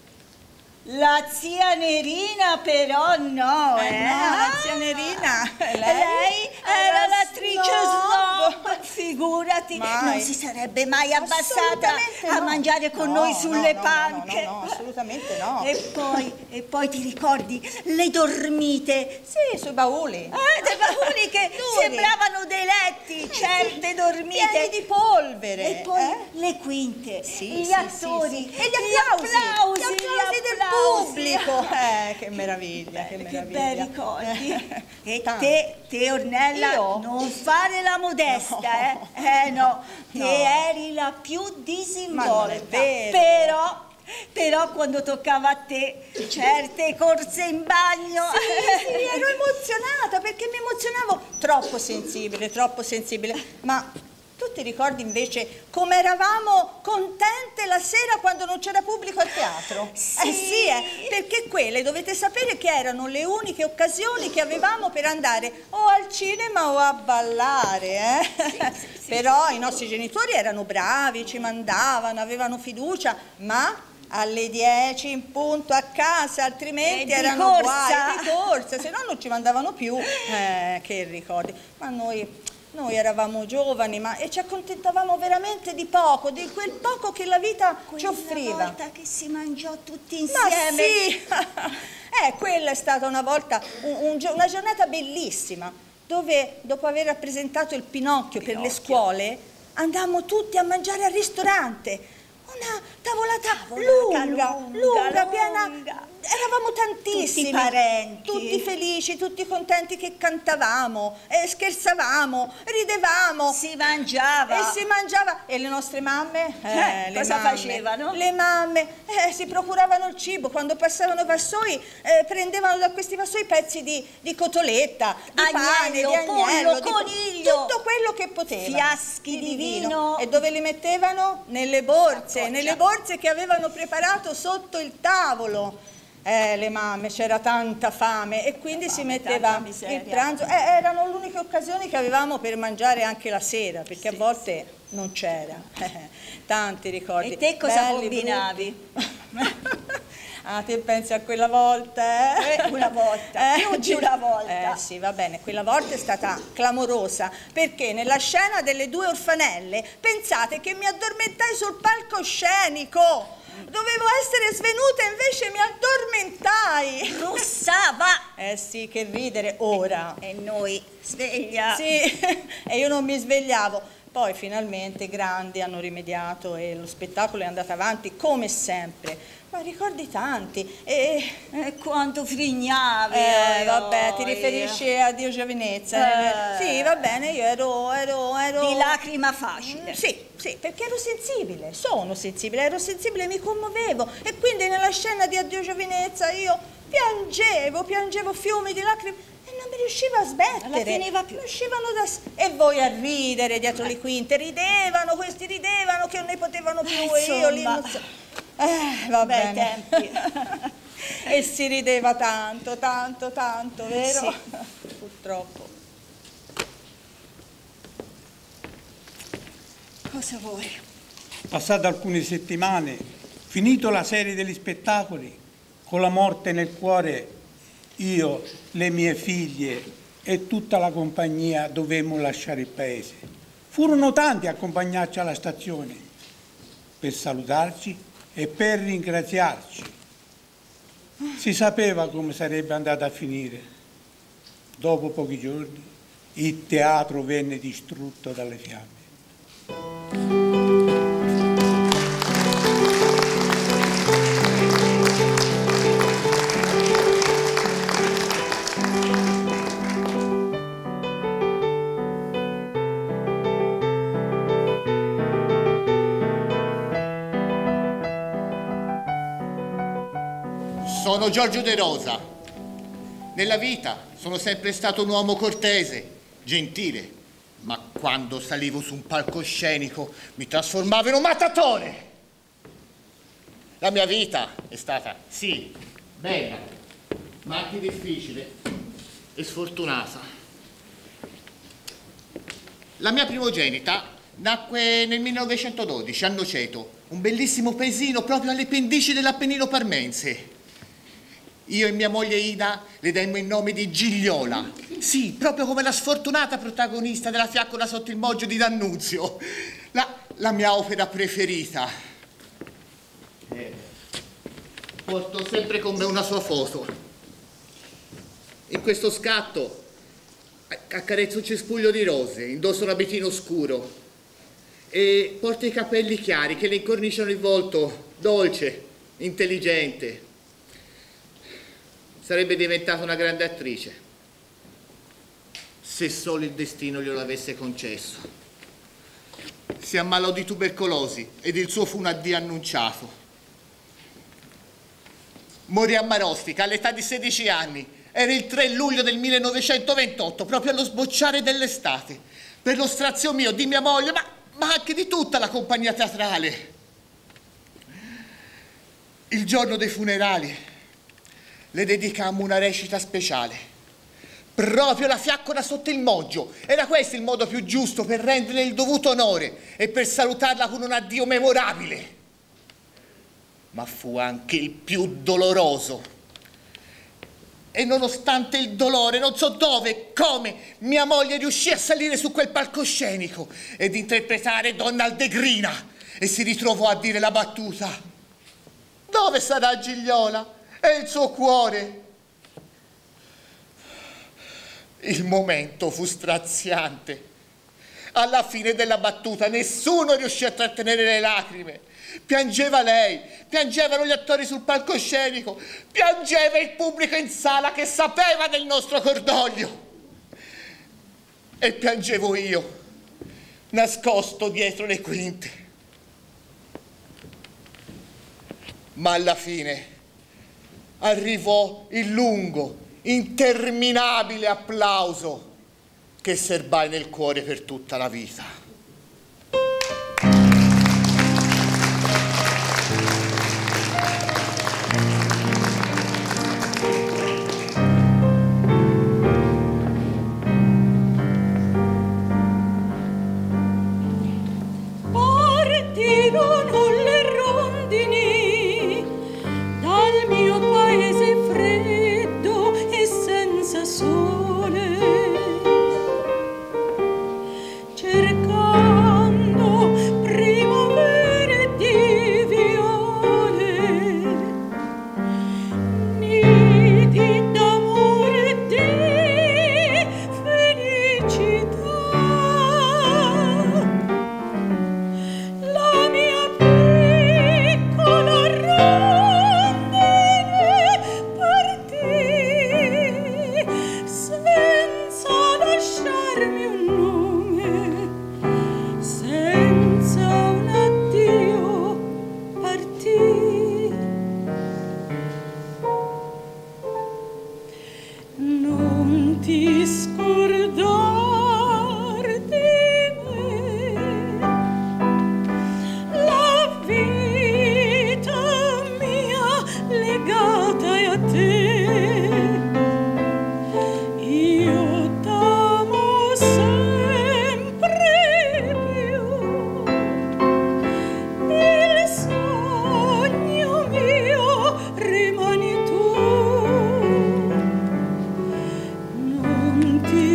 La zia Nerina però no, eh? Eh no, la zia Nerina, lei, lei era l'attrice snob. snob, figurati, Mai. non si sarebbe mai abbassata a no. mangiare con No, noi sulle no, no, panche. No, no, no, assolutamente no. E poi, e poi ti ricordi le dormite? Sì, sui bauli. Eh, dei bauli che Duri. sembravano dei letti, certe dormite. Pieni di polvere. E poi eh? le quinte, Sì, gli sì, attori, sì, sì. e gli gli applausi, applausi, gli applausi gli del applausi. pubblico. Eh, che meraviglia, che Che meraviglia. bei ricordi. E Tanto. te, te Ornella, Io? non fare la modesta, No. eh? Eh no, te No. eri la più disinvolta. Ma non è vero. Però, però quando toccava a te certe corse in bagno. Sì, sì, ero emozionata perché mi emozionavo. Troppo sensibile, troppo sensibile. Ma tu ti ricordi invece come eravamo contente la sera quando non c'era pubblico al teatro? Sì. Eh sì, eh, perché quelle dovete sapere che erano le uniche occasioni che avevamo per andare o al cinema o a ballare, eh? Sì, sì, sì, Però sì. i nostri genitori erano bravi, ci mandavano, avevano fiducia, ma alle dieci in punto a casa, altrimenti E di erano corsa. guai, di corsa, se no non ci mandavano più. Eh, che ricordi. Ma noi... Noi eravamo giovani ma, e ci accontentavamo veramente di poco, di quel poco che la vita ci offriva. Quella volta che si mangiò tutti Ma insieme. sì! eh, quella è stata una volta un, un gio- una giornata bellissima, dove dopo aver rappresentato il Pinocchio, per le scuole, andammo tutti a mangiare al ristorante. Una tavolata Tavolata lunga, lunga, lunga, piena. lunga. Eravamo tantissimi. Tutti parenti. Tutti felici, tutti contenti che cantavamo, e scherzavamo, ridevamo. Si mangiava. E si mangiava. E le nostre mamme? Eh, le cosa mamme, facevano? Le mamme eh, si procuravano il cibo. Quando passavano i vassoi, eh, prendevano da questi vassoi pezzi di, di cotoletta, di pane, Agnello, di agnello, pollo, di- coniglio. tutto quello che potevano. Fiaschi di vino. E dove li mettevano? Nelle borse, nelle borse che avevano preparato sotto il tavolo. Eh, le mamme, c'era tanta fame e quindi si metteva tanta miseria. il pranzo. Eh, erano le uniche occasioni che avevamo per mangiare anche la sera, perché a volte non c'era. Tanti ricordi. E te cosa belli, combinavi? brutti. Ah, te pensi a quella volta, eh? Eh, una volta, più di una volta. Eh sì, va bene, quella volta è stata clamorosa, perché nella scena delle due orfanelle, pensate che mi addormentai sul palcoscenico. Dovevo essere svenuta, invece mi addormentai. Russava. Eh sì, che ridere ora. E noi sveglia. Sì, e io non mi svegliavo. Poi finalmente i grandi hanno rimediato e lo spettacolo è andato avanti come sempre. Ma ricordi tanti. E, E quanto frignavi. eh, vabbè, ti noi. riferisci a Dio Giovinezza? Eh. Sì, va bene, io ero... ero, ero... Di lacrima facile. Sì, sì, perché ero sensibile, sono sensibile, ero sensibile, mi commuovevo e quindi nella scena di Addio Giovinezza io piangevo, piangevo fiumi di lacrime e non mi riuscivo a smettere. Non la finiva più. Non uscivano da... s- E voi a ridere dietro le quinte, ridevano, questi ridevano che non ne potevano più e io lì non so... Eh, va Bei bene. tempi. E si rideva tanto, tanto, tanto, vero? Sì. Purtroppo. Cosa vuoi? Passate alcune settimane, finito la serie degli spettacoli, con la morte nel cuore, io, le mie figlie e tutta la compagnia dovemmo lasciare il paese. Furono tanti a accompagnarci alla stazione per salutarci e per ringraziarci. Si sapeva come sarebbe andata a finire. Dopo pochi giorni il teatro venne distrutto dalle fiamme. Sono Giorgio De Rosa. Nella vita sono sempre stato un uomo cortese, gentile, ma quando salivo su un palcoscenico mi trasformavo in un mattatore. La mia vita è stata, sì, bella, ma anche difficile e sfortunata. La mia primogenita nacque nel millenovecentododici a Noceto, un bellissimo paesino proprio alle pendici dell'Appennino parmense. Io e mia moglie Ida le demmo il nome di Gigliola, sì, proprio come la sfortunata protagonista della Fiaccola sotto il Moggio di D'Annunzio, la, la mia opera preferita. Eh, porto sempre con me una sua foto. In questo scatto accarezzo un cespuglio di rose, indosso un abitino scuro e porto i capelli chiari che le incorniciano il volto, dolce, intelligente. Sarebbe diventata una grande attrice se solo il destino glielo avesse concesso. Si ammalò di tubercolosi ed il suo fu un addio annunciato. Morì a Marostica all'età di sedici anni. Era il tre luglio del millenovecentoventotto, proprio allo sbocciare dell'estate, per lo strazio mio, di mia moglie, ma, ma anche di tutta la compagnia teatrale. Il giorno dei funerali le dedicammo una recita speciale, proprio la Fiaccola sotto il Moggio. Era questo il modo più giusto per renderle il dovuto onore e per salutarla con un addio memorabile. Ma fu anche il più doloroso. E nonostante il dolore, non so dove e come, mia moglie riuscì a salire su quel palcoscenico ed interpretare Donna Aldegrina e si ritrovò a dire la battuta: dove sarà Gigliola? E il suo cuore. Il momento fu straziante. Alla fine della battuta nessuno riuscì a trattenere le lacrime. Piangeva lei, piangevano gli attori sul palcoscenico, piangeva il pubblico in sala che sapeva del nostro cordoglio. E piangevo io, nascosto dietro le quinte. Ma alla fine arrivò il lungo, interminabile applauso che serbai nel cuore per tutta la vita. Partirono le rondini dal mio paese freddo e senza sole, cercando primavere di viole, nidi d'amore e di felicità. La mia piccola rondine partì senza lasciarmi un nome, senza un addio partì. Non ti scordar di me, la vita mia legata è a te. Io t'amo sempre più, il sogno mio rimani tu. Non ti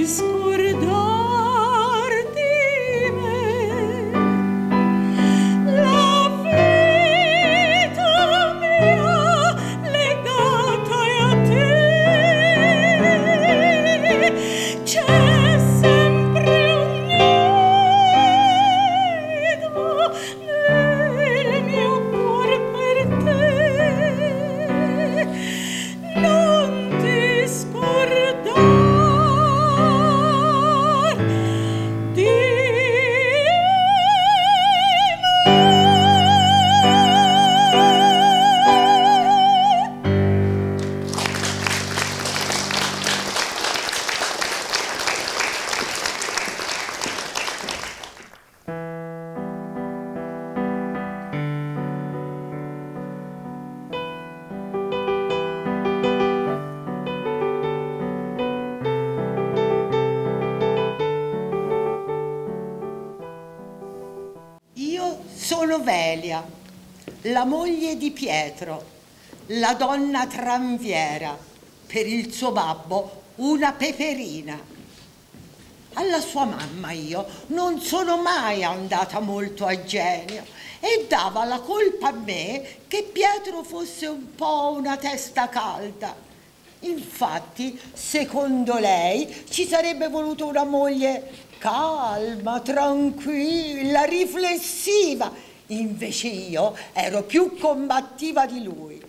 Sono Velia, la moglie di Pietro, la donna tranviera, per il suo babbo una peperina. Alla sua mamma io non sono mai andata molto a genio e dava la colpa a me che Pietro fosse un po' una testa calda. Infatti, secondo lei, ci sarebbe voluto una moglie calma, tranquilla, riflessiva. Invece io ero più combattiva di lui.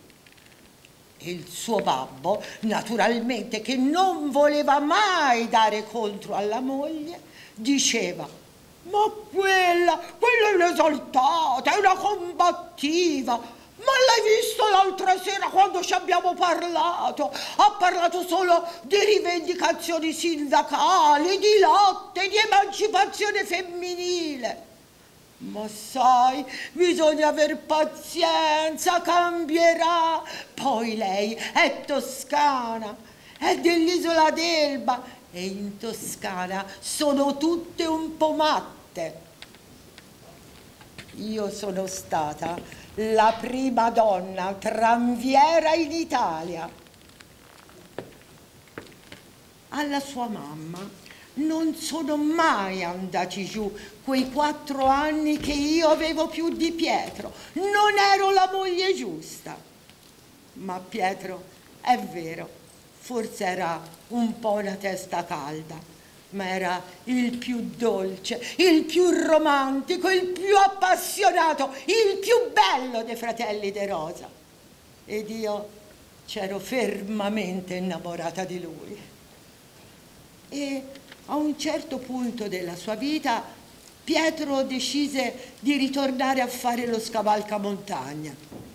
Il suo babbo, naturalmente, che non voleva mai dare contro alla moglie, diceva: ma quella, quella è un'esaltata, è una combattiva. Ma l'hai visto l'altra sera quando ci abbiamo parlato? Ha parlato solo di rivendicazioni sindacali, di lotte, di emancipazione femminile. Ma sai, bisogna aver pazienza, cambierà. Poi lei è toscana, è dell'isola d'Elba e in Toscana sono tutte un po' matte. Io sono stata la prima donna tranviera in Italia. Alla sua mamma non sono mai andati giù quei quattro anni che io avevo più di Pietro. Non ero la moglie giusta. Ma Pietro, è vero, forse era un po' una testa calda, ma era il più dolce, il più romantico, il più appassionato, il più bello dei fratelli De Rosa. Ed io c'ero fermamente innamorata di lui. E a un certo punto della sua vita Pietro decise di ritornare a fare lo scavalcamontagna,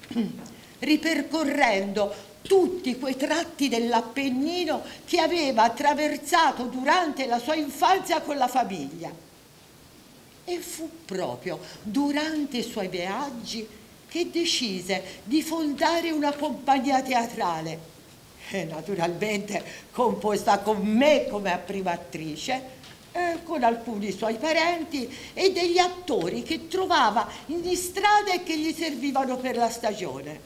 ripercorrendo tutti quei tratti dell'Appennino che aveva attraversato durante la sua infanzia con la famiglia. E fu proprio durante i suoi viaggi che decise di fondare una compagnia teatrale, e naturalmente composta con me come prima attrice, eh, con alcuni suoi parenti e degli attori che trovava in strada e che gli servivano per la stagione.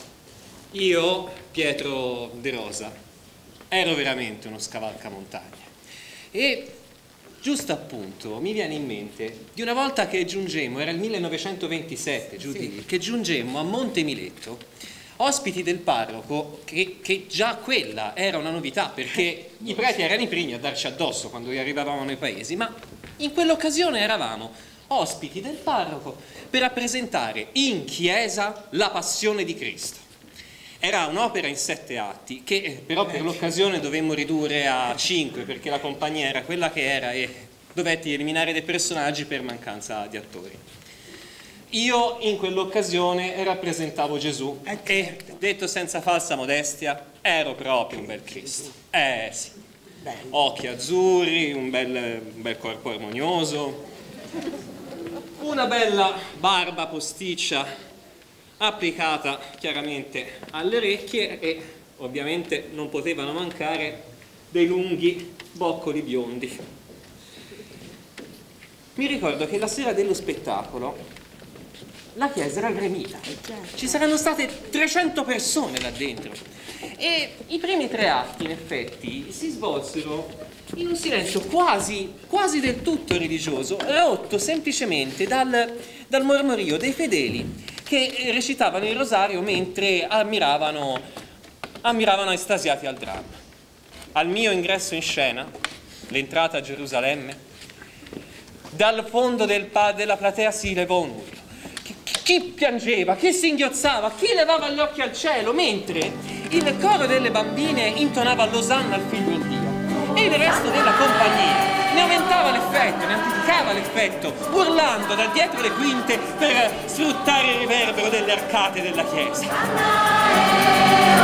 Io, Pietro De Rosa, ero veramente uno scavalcamontagna e giusto appunto mi viene in mente di una volta che giungemmo, era il millenovecentoventisette, giù di lì, che giungemmo a Monte Miletto, ospiti del parroco, che, che già quella era una novità perché i preti erano i primi a darci addosso quando arrivavamo nei paesi, ma in quell'occasione eravamo ospiti del parroco per rappresentare in chiesa la Passione di Cristo. Era un'opera in sette atti che però per l'occasione dovemmo ridurre a cinque perché la compagnia era quella che era e dovetti eliminare dei personaggi per mancanza di attori. Io in quell'occasione rappresentavo Gesù e, detto senza falsa modestia, ero proprio un bel Cristo. Eh sì, occhi azzurri, un bel, un bel corpo armonioso, una bella barba posticcia applicata chiaramente alle orecchie e ovviamente non potevano mancare dei lunghi boccoli biondi. Mi ricordo che la sera dello spettacolo la chiesa era gremita, ci saranno state trecento persone là dentro e i primi tre atti in effetti si svolsero in un silenzio quasi, quasi del tutto religioso, rotto semplicemente dal, dal mormorio dei fedeli che recitavano il rosario mentre ammiravano, ammiravano estasiati al dramma. Al mio ingresso in scena, l'entrata a Gerusalemme, dal fondo del pa- della platea si levò un urlo. Chi, chi piangeva, chi singhiozzava, chi levava gli occhi al cielo, mentre il coro delle bambine intonava l'osanna al figlio in Dio e il resto della compagnia ne aumentava l'effetto, ne amplificava l'effetto, urlando da dietro le quinte per sfruttare il riverbero delle arcate della chiesa.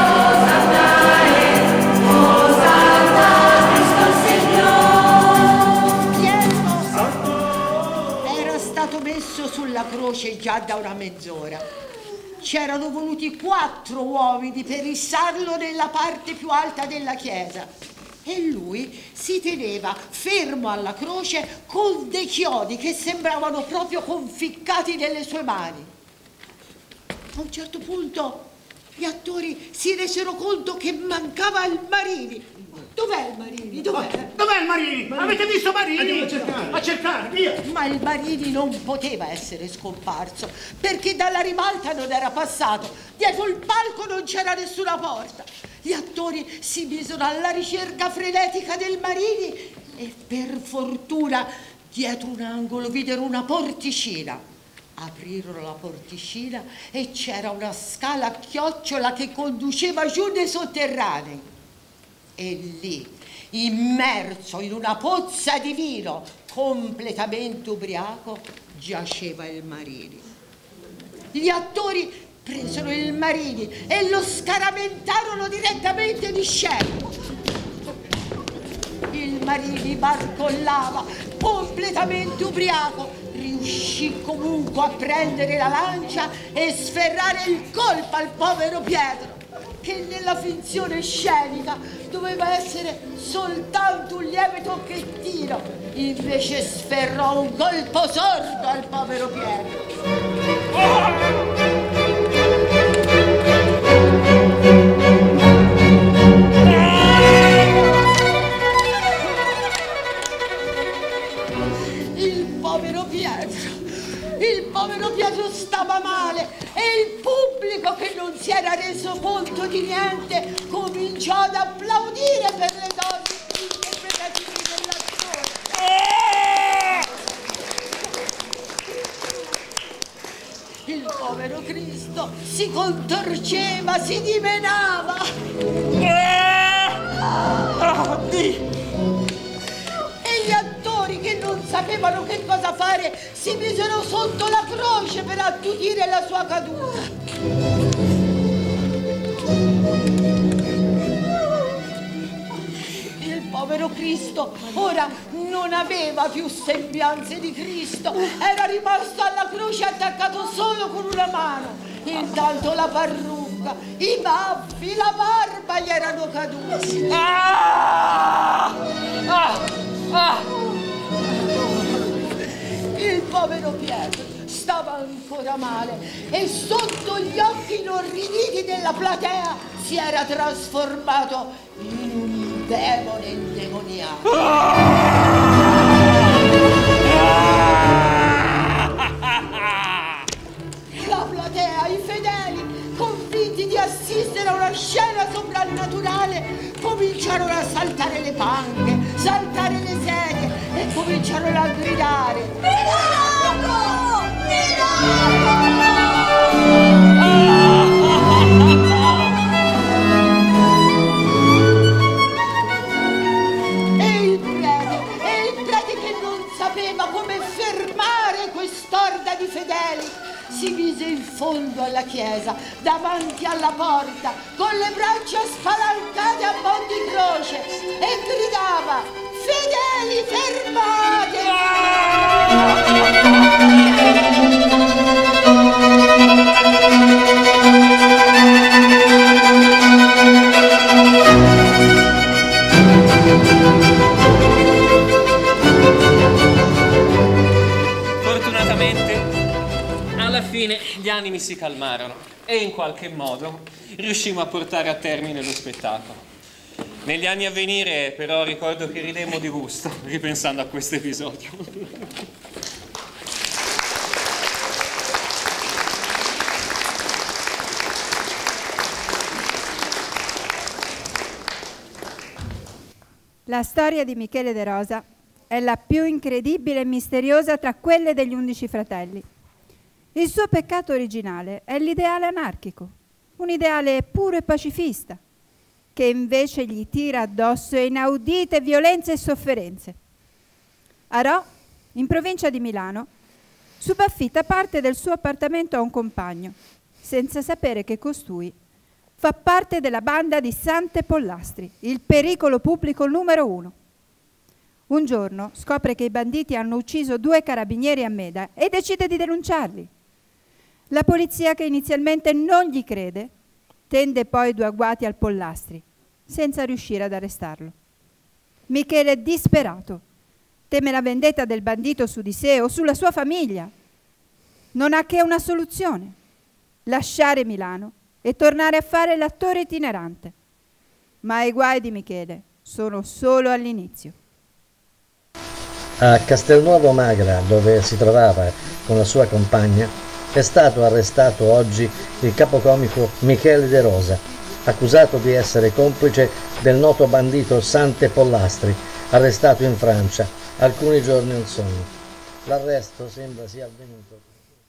Messo sulla croce già da una mezz'ora. C'erano voluti quattro uomini per issarlo nella parte più alta della chiesa e lui si teneva fermo alla croce con dei chiodi che sembravano proprio conficcati nelle sue mani. A un certo punto gli attori si resero conto che mancava il Marini. Dov'è il Marini? Dov'è? Dov'è il Marini? Marini? Avete visto Marini? Andiamo a cercare. A cercare, via! Ma il Marini non poteva essere scomparso, perché dalla ribalta non era passato. Dietro il palco non c'era nessuna porta. Gli attori si misero alla ricerca frenetica del Marini e per fortuna dietro un angolo videro una porticina. Aprirono la porticina e c'era una scala a chiocciola che conduceva giù nei sotterranei. E lì, immerso in una pozza di vino, completamente ubriaco, giaceva il Marini. Gli attori presero il Marini e lo scaramentarono direttamente di scena. Il Marini barcollava, completamente ubriaco, riuscì comunque a prendere la lancia e sferrare il colpo al povero Pietro, che nella finzione scenica doveva essere soltanto un lieve tocchettino, invece sferrò un colpo sordo al povero Pietro. Il povero Pietro, il povero Pietro stava male e il pubblico, che non si era reso conto di niente, cominciò ad applaudire per le doti interpretative dell'attore. Il povero Cristo si contorceva, si dimenava. Oddio! E gli attori, che non sapevano che cosa fare, si misero sotto la croce per attutire la sua caduta. Il povero Cristo ora non aveva più sembianze di Cristo, era rimasto alla croce attaccato solo con una mano. Intanto la parrucca, i baffi, la barba gli erano caduti. Ah! Ah! Ah! Il povero Pietro stava ancora male e sotto gli occhi inorriditi della platea si era trasformato in un demone indemoniato. La platea, i fedeli, convinti di assistere a una scena soprannaturale, cominciarono a saltare le panche, saltare le sedie e cominciarono a gridare: miracolo! Miracolo! E il prete, e il prete che non sapeva come fermare quest'orda di fedeli, si mise in fondo alla chiesa, davanti alla porta, con le braccia spalancate a mo' di croce, e gridava: fedeli, fermate! Fortunatamente, alla fine gli animi si calmarono e in qualche modo riuscimmo a portare a termine lo spettacolo. Negli anni a venire però ricordo che ridemmo di gusto ripensando a questo episodio. La storia di Michele De Rosa è la più incredibile e misteriosa tra quelle degli undici fratelli. Il suo peccato originale è l'ideale anarchico, un ideale puro e pacifista, che invece gli tira addosso inaudite violenze e sofferenze. A Rho, in provincia di Milano, subaffitta parte del suo appartamento a un compagno, senza sapere che costui fa parte della banda di Sante Pollastri, il pericolo pubblico numero uno. Un giorno scopre che i banditi hanno ucciso due carabinieri a Meda e decide di denunciarli. La polizia, che inizialmente non gli crede, tende poi due agguati al Pollastri, senza riuscire ad arrestarlo. Michele è disperato, teme la vendetta del bandito su di sé o sulla sua famiglia. Non ha che una soluzione: lasciare Milano e tornare a fare l'attore itinerante. Ma i guai di Michele sono solo all'inizio. A Castelnuovo Magra, dove si trovava con la sua compagna, è stato arrestato oggi il capocomico Michele De Rosa, accusato di essere complice del noto bandito Sante Pollastri, arrestato in Francia alcuni giorni or sono. L'arresto sembra sia avvenuto.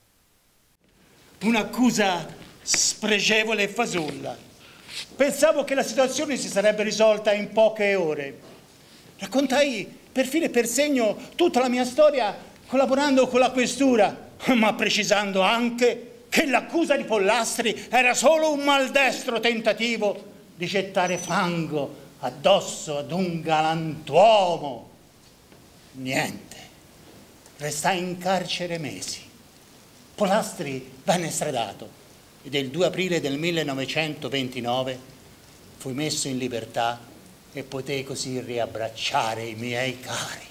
Un'accusa spregevole e fasulla. Pensavo che la situazione si sarebbe risolta in poche ore. Raccontai per filo e per segno tutta la mia storia collaborando con la questura, ma precisando anche che l'accusa di Pollastri era solo un maldestro tentativo di gettare fango addosso ad un galantuomo. Niente, restai in carcere mesi. Pollastri venne estradato ed il due aprile del millenovecentoventinove fui messo in libertà e potei così riabbracciare i miei cari.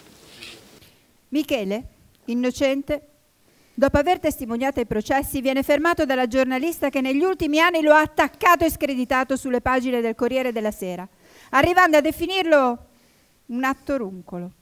Michele, innocente, dopo aver testimoniato ai processi, viene fermato dalla giornalista che negli ultimi anni lo ha attaccato e screditato sulle pagine del Corriere della Sera, arrivando a definirlo un attoruncolo.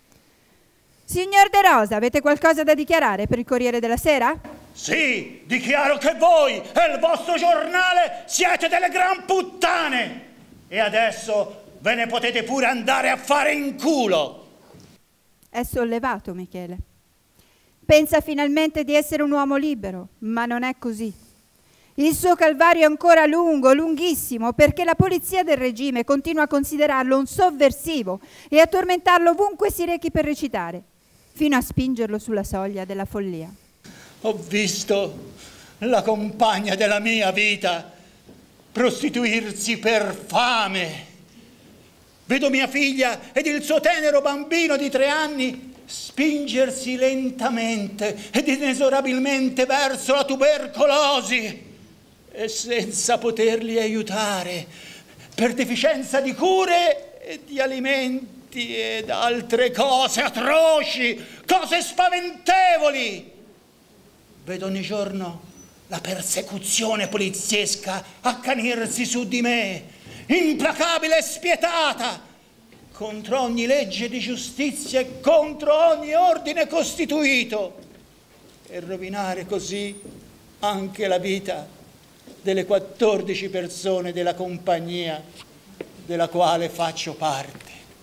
Signor De Rosa, avete qualcosa da dichiarare per il Corriere della Sera? Sì, dichiaro che voi e il vostro giornale siete delle gran puttane e adesso ve ne potete pure andare a fare in culo. È sollevato Michele. Pensa finalmente di essere un uomo libero, ma non è così. Il suo calvario è ancora lungo, lunghissimo, perché la polizia del regime continua a considerarlo un sovversivo e a tormentarlo ovunque si rechi per recitare, fino a spingerlo sulla soglia della follia. Ho visto la compagna della mia vita prostituirsi per fame. Vedo mia figlia ed il suo tenero bambino di tre anni spingersi lentamente ed inesorabilmente verso la tubercolosi e senza poterli aiutare per deficienza di cure e di alimenti ed altre cose atroci, cose spaventevoli. Vedo ogni giorno la persecuzione poliziesca accanirsi su di me, implacabile e spietata, contro ogni legge di giustizia e contro ogni ordine costituito, e rovinare così anche la vita delle quattordici persone della compagnia della quale faccio parte.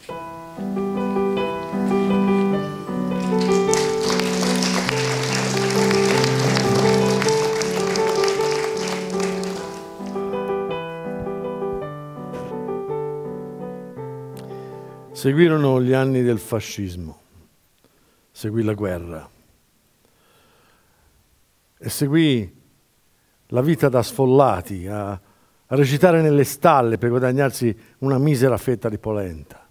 Seguirono gli anni del fascismo, seguì la guerra e seguì la vita da sfollati a, a recitare nelle stalle per guadagnarsi una misera fetta di polenta.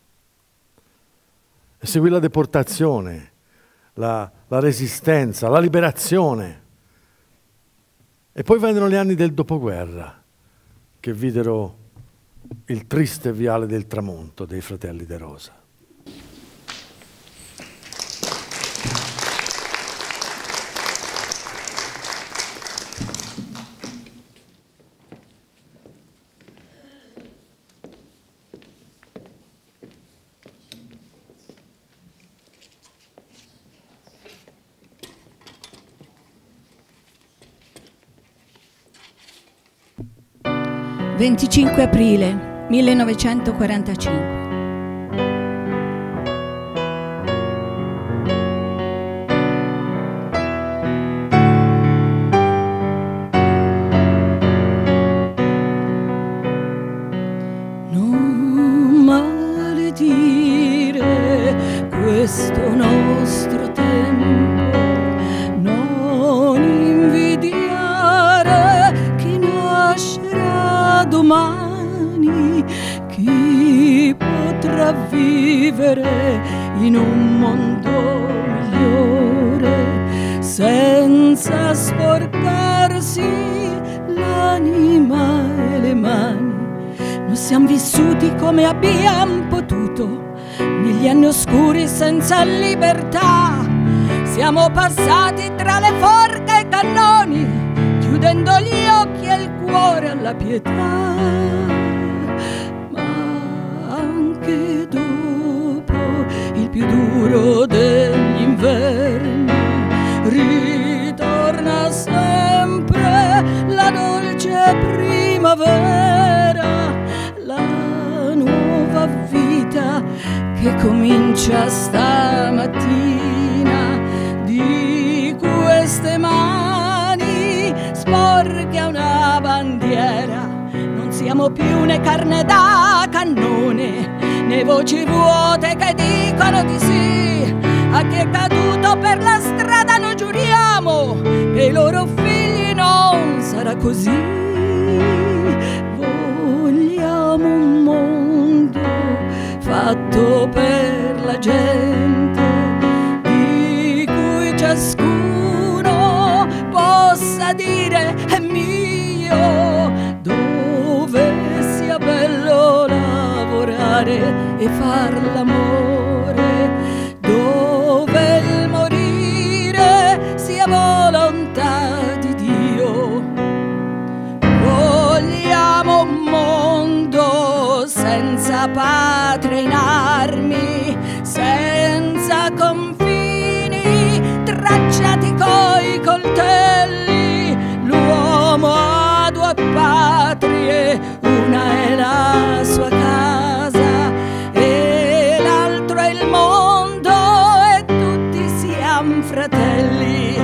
E seguì la deportazione, la, la resistenza, la liberazione. E poi vennero gli anni del dopoguerra, che videro il triste viale del tramonto dei fratelli De Rosa. venticinque aprile millenovecentoquarantacinque. Non maledire questo nostro tempo, non invidiare chi nascerà domani, chi potrà vivere in un mondo migliore senza sporcarsi l'anima e le mani. Noi siamo vissuti come abbiamo potuto negli anni oscuri senza libertà. Siamo passati tra le forche e i cannoni, chiudendo gli occhi e il cuore alla pietà. Ma anche dopo il più duro degli inverni ritorna sempre la dolce primavera, la nuova vita che comincia stamattina. Di queste mani sporche a una bandiera non siamo più né carne da cannone né voci vuote che dicono di sì. A chi è caduto per la strada noi giuriamo che i loro figli non sarà così. Vogliamo un mondo fatto per la gente, di cui ciascuno possa dire è mio, dove sia bello lavorare e far l'amore, dove il morire sia volontà di Dio. Vogliamo un mondo senza patria in armi, senza confini tracciati coi coltelli. L'uomo ha due patrie, una è la sua casa e l'altro è il mondo, e tutti siamo fratelli.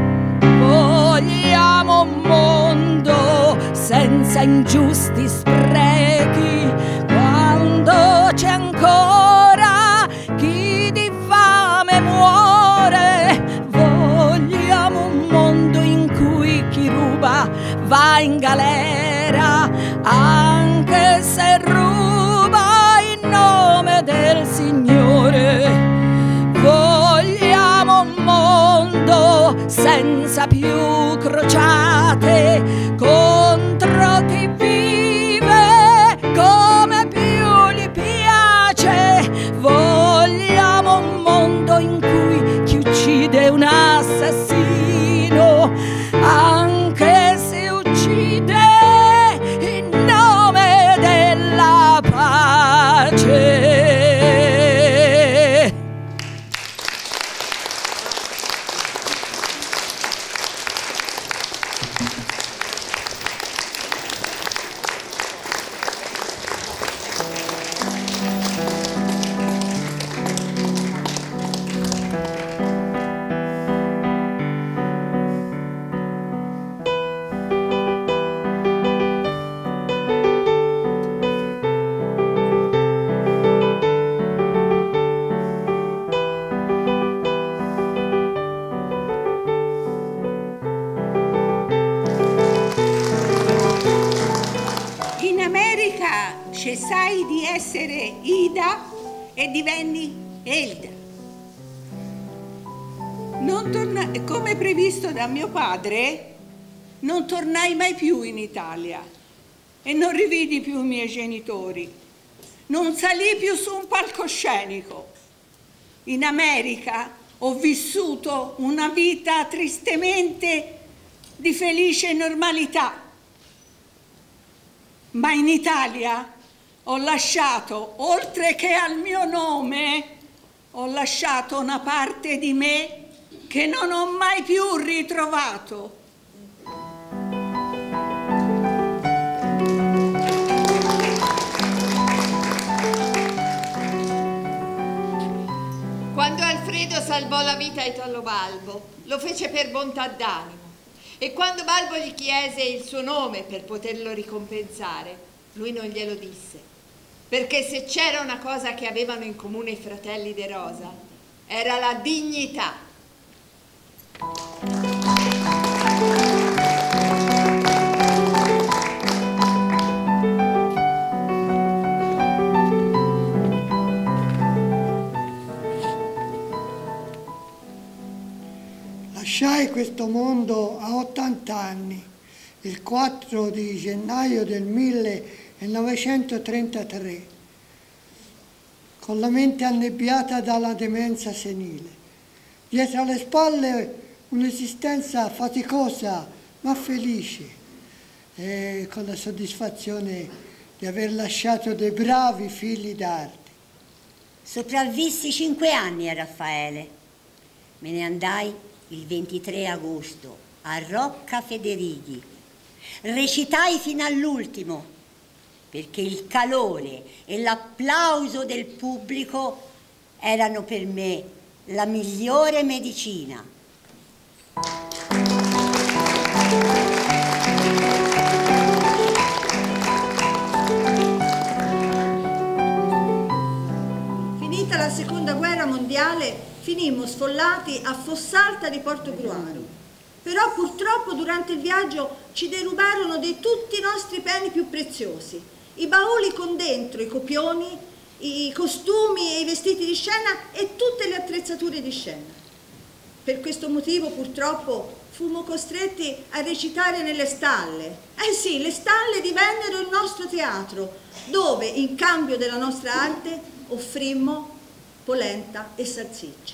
Vogliamo un mondo senza ingiusti sprechi, quando c'è ancora chi di fame muore. Vogliamo un mondo in cui chi ruba va in galera, anche se ruba in nome del Signore. Vogliamo un mondo senza più crociate contro chi vive come più gli piace. Vogliamo un mondo in cui chi uccide è un assassino, anche se uccide in nome della pace. Cessai di essere Ida e divenni Elda. Non torna... Come previsto da mio padre, non tornai mai più in Italia e non rividi più i miei genitori. Non salì più su un palcoscenico. In America ho vissuto una vita tristemente di felice normalità, ma in Italia ho lasciato, oltre che al mio nome, ho lasciato una parte di me che non ho mai più ritrovato. salvò la vita a Italo Balbo, lo fece per bontà d'animo. E quando Balbo gli chiese il suo nome per poterlo ricompensare, lui non glielo disse. Perché se c'era una cosa che avevano in comune i fratelli De Rosa, era la dignità. Lasciai questo mondo a ottanta anni, il quattro di gennaio del millenovecentotrentatré, con la mente annebbiata dalla demenza senile. Dietro alle spalle un'esistenza faticosa ma felice, e con la soddisfazione di aver lasciato dei bravi figli d'arte. Sopravvissi cinque anni a Raffaele. Me ne andai il ventitré agosto a Rocca Federighi. Recitai fino all'ultimo, perché il calore e l'applauso del pubblico erano per me la migliore medicina. Finita la seconda guerra mondiale, finimmo sfollati a Fossalta di Portogruaro. Però purtroppo durante il viaggio ci derubarono di tutti i nostri beni più preziosi, i bauli con dentro i copioni, i costumi e i vestiti di scena e tutte le attrezzature di scena. Per questo motivo purtroppo fummo costretti a recitare nelle stalle. Eh sì, le stalle divennero il nostro teatro, dove in cambio della nostra arte offrimmo polenta e salsicce.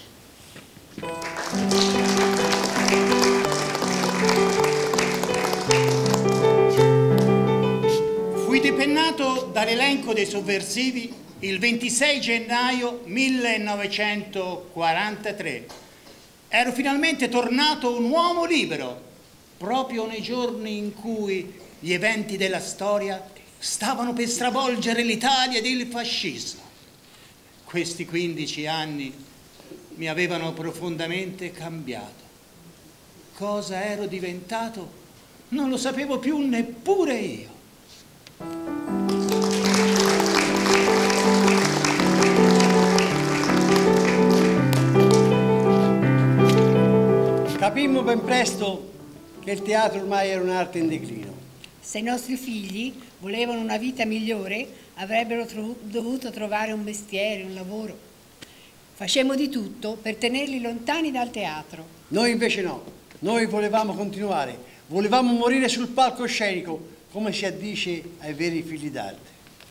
Fui depennato dall'elenco dei sovversivi il ventisei gennaio millenovecentoquarantatré. Ero finalmente tornato un uomo libero, proprio nei giorni in cui gli eventi della storia stavano per stravolgere l'Italia ed il fascismo. Questi quindici anni mi avevano profondamente cambiato. Cosa ero diventato? Non lo sapevo più neppure io. Capimmo ben presto che il teatro ormai era un'arte in declino. Se i nostri figli volevano una vita migliore, avrebbero tro- dovuto trovare un mestiere, un lavoro. Facemmo di tutto per tenerli lontani dal teatro. Noi invece no, noi volevamo continuare, volevamo morire sul palcoscenico, come si addice ai veri figli d'arte.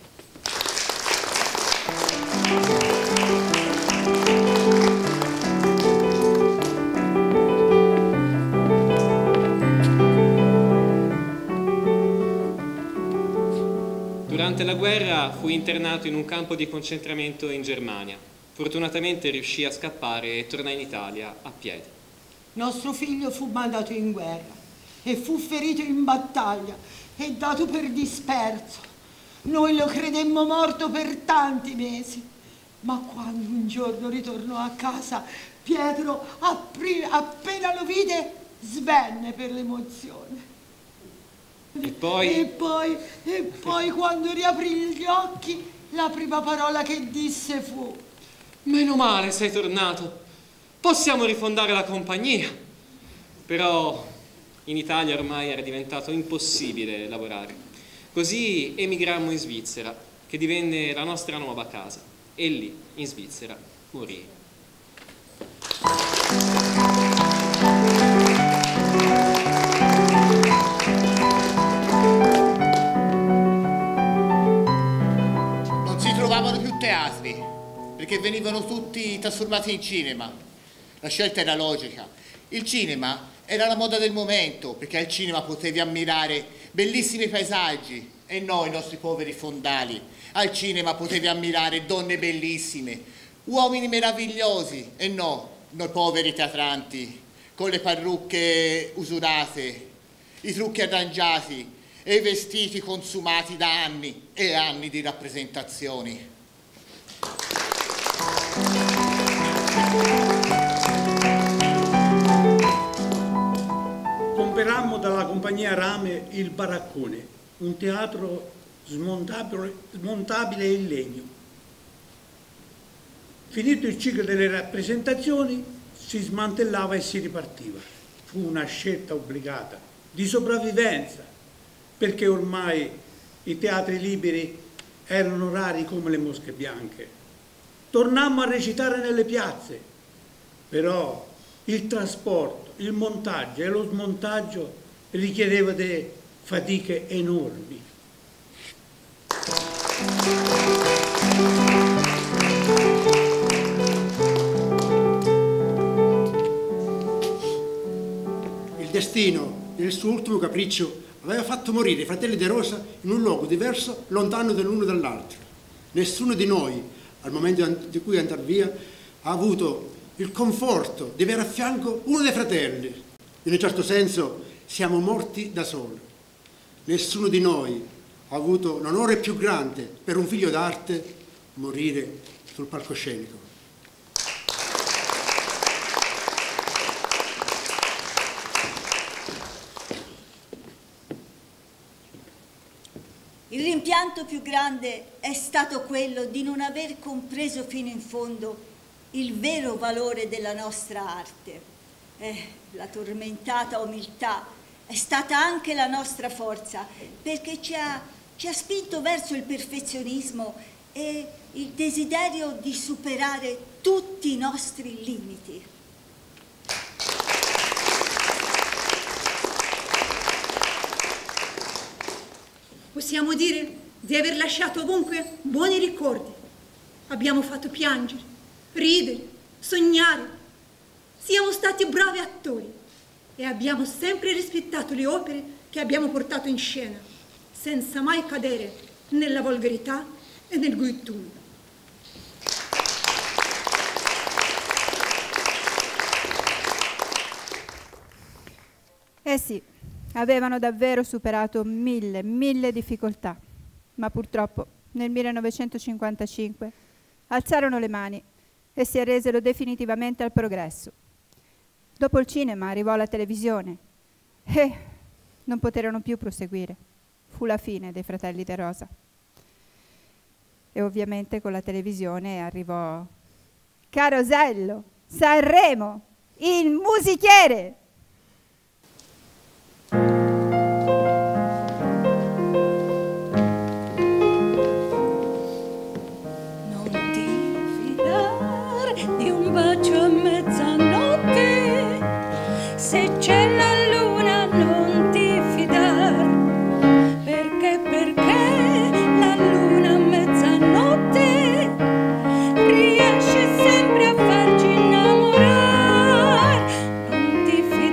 Durante la guerra fui internato in un campo di concentramento in Germania. Fortunatamente riuscì a scappare e tornai in Italia a piedi. Nostro figlio fu mandato in guerra e fu ferito in battaglia e dato per disperso. Noi lo credemmo morto per tanti mesi, ma quando un giorno ritornò a casa, Pietro, appena lo vide, svenne per l'emozione. E poi? E poi, e poi quando riaprì gli occhi, la prima parola che disse fu: meno male sei tornato, possiamo rifondare la compagnia. Però in Italia ormai era diventato impossibile lavorare. Così emigrammo in Svizzera, che divenne la nostra nuova casa, e lì, in Svizzera, morii. Non si trovavano più teatri, perché venivano tutti trasformati in cinema. La scelta era logica. Il cinema era la moda del momento, perché al cinema potevi ammirare bellissimi paesaggi, e noi, i nostri poveri fondali. Al cinema potevi ammirare donne bellissime, uomini meravigliosi, e no, noi poveri teatranti, con le parrucche usurate, i trucchi arrangiati e i vestiti consumati da anni e anni di rappresentazioni. Acquistiamo dalla compagnia Rame il Baraccone, un teatro smontabile, smontabile in legno. Finito il ciclo delle rappresentazioni, si smantellava e si ripartiva. Fu una scelta obbligata, di sopravvivenza, perché ormai i teatri liberi erano rari come le mosche bianche. Tornammo a recitare nelle piazze, però il trasporto, il montaggio e lo smontaggio richiedevano fatiche enormi. Il destino, nel suo ultimo capriccio, aveva fatto morire i fratelli De Rosa in un luogo diverso, lontano dall'uno dall'altro. Nessuno di noi, al momento di cui andar via, ha avuto il conforto di avere a fianco uno dei fratelli. In un certo senso siamo morti da soli. Nessuno di noi ha avuto l'onore più grande per un figlio d'arte morire sul palcoscenico. Il rimpianto più grande è stato quello di non aver compreso fino in fondo il vero valore della nostra arte. Eh, la tormentata umiltà è stata anche la nostra forza, perché ci ha, ci ha spinto verso il perfezionismo e il desiderio di superare tutti i nostri limiti. Possiamo dire di aver lasciato ovunque buoni ricordi. Abbiamo fatto piangere, ridere, sognare. Siamo stati bravi attori e abbiamo sempre rispettato le opere che abbiamo portato in scena, senza mai cadere nella volgarità e nel guittone. Eh sì, avevano davvero superato mille, mille difficoltà, ma purtroppo nel millenovecentocinquantacinque alzarono le mani e si arresero definitivamente al progresso. Dopo il cinema arrivò la televisione e non poterono più proseguire. Fu la fine dei fratelli De Rosa. E ovviamente con la televisione arrivò Carosello, Sanremo, il musichiere. Di un bacio a mezzanotte, se c'è la luna non ti fidar, perché perché la luna a mezzanotte riesce sempre a farci innamorare. Non ti fidar.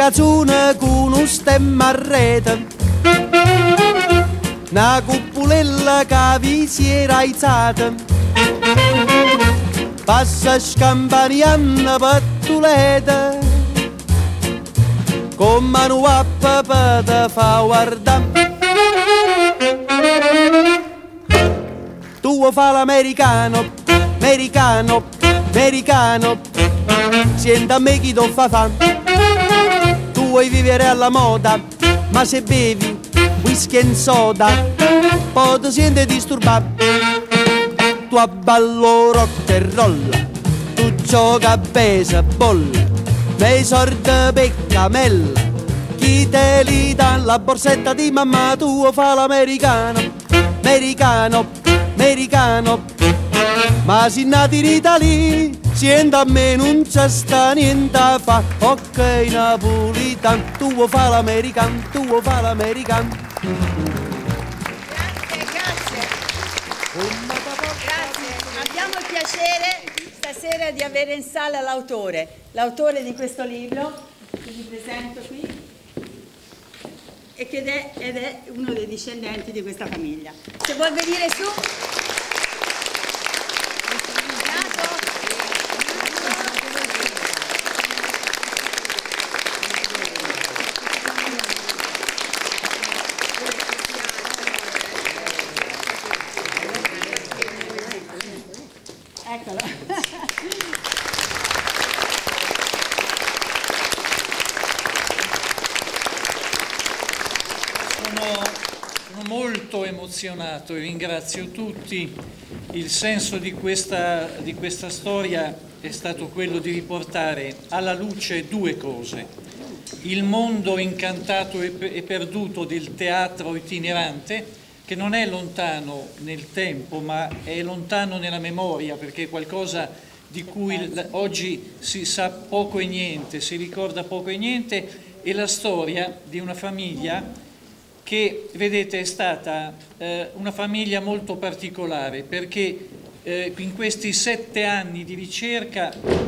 ragazzone con un stemma a rete, una cupulella che vi si era aizzata, passa scampaniando pattuleta, con mano a papà te fa guardare. Tu vuoi fare l'americano, americano, americano, senta a me chi ti fa fame. Tu vuoi vivere alla moda, ma se bevi whisky e soda, poi ti senti disturbato. Tu abballo rock e roll, tu gioca a baseball, nei sordi peccamella, chi te li dà la borsetta di mamma. Tu vuoi fare l'americano, americano, americano, ma se nati in Italia, sienta a me non c'è sta niente a fa. Ok napolitano, tu vuoi fare l'americano, tu vuoi fare l'americano. Grazie, grazie. Grazie, abbiamo il piacere stasera di avere in sala l'autore, l'autore di questo libro, che vi presento qui, e che è, ed è uno dei discendenti di questa famiglia. Se vuol venire su... Eccolo. Sono, sono molto emozionato e ringrazio tutti. Il senso di questa, di questa storia è stato quello di riportare alla luce due cose: il mondo incantato e, e perduto del teatro itinerante, che non è lontano nel tempo ma è lontano nella memoria, perché è qualcosa di cui oggi si sa poco e niente, si ricorda poco e niente, e la storia di una famiglia che, vedete, è stata eh, una famiglia molto particolare, perché eh, in questi sette anni di ricerca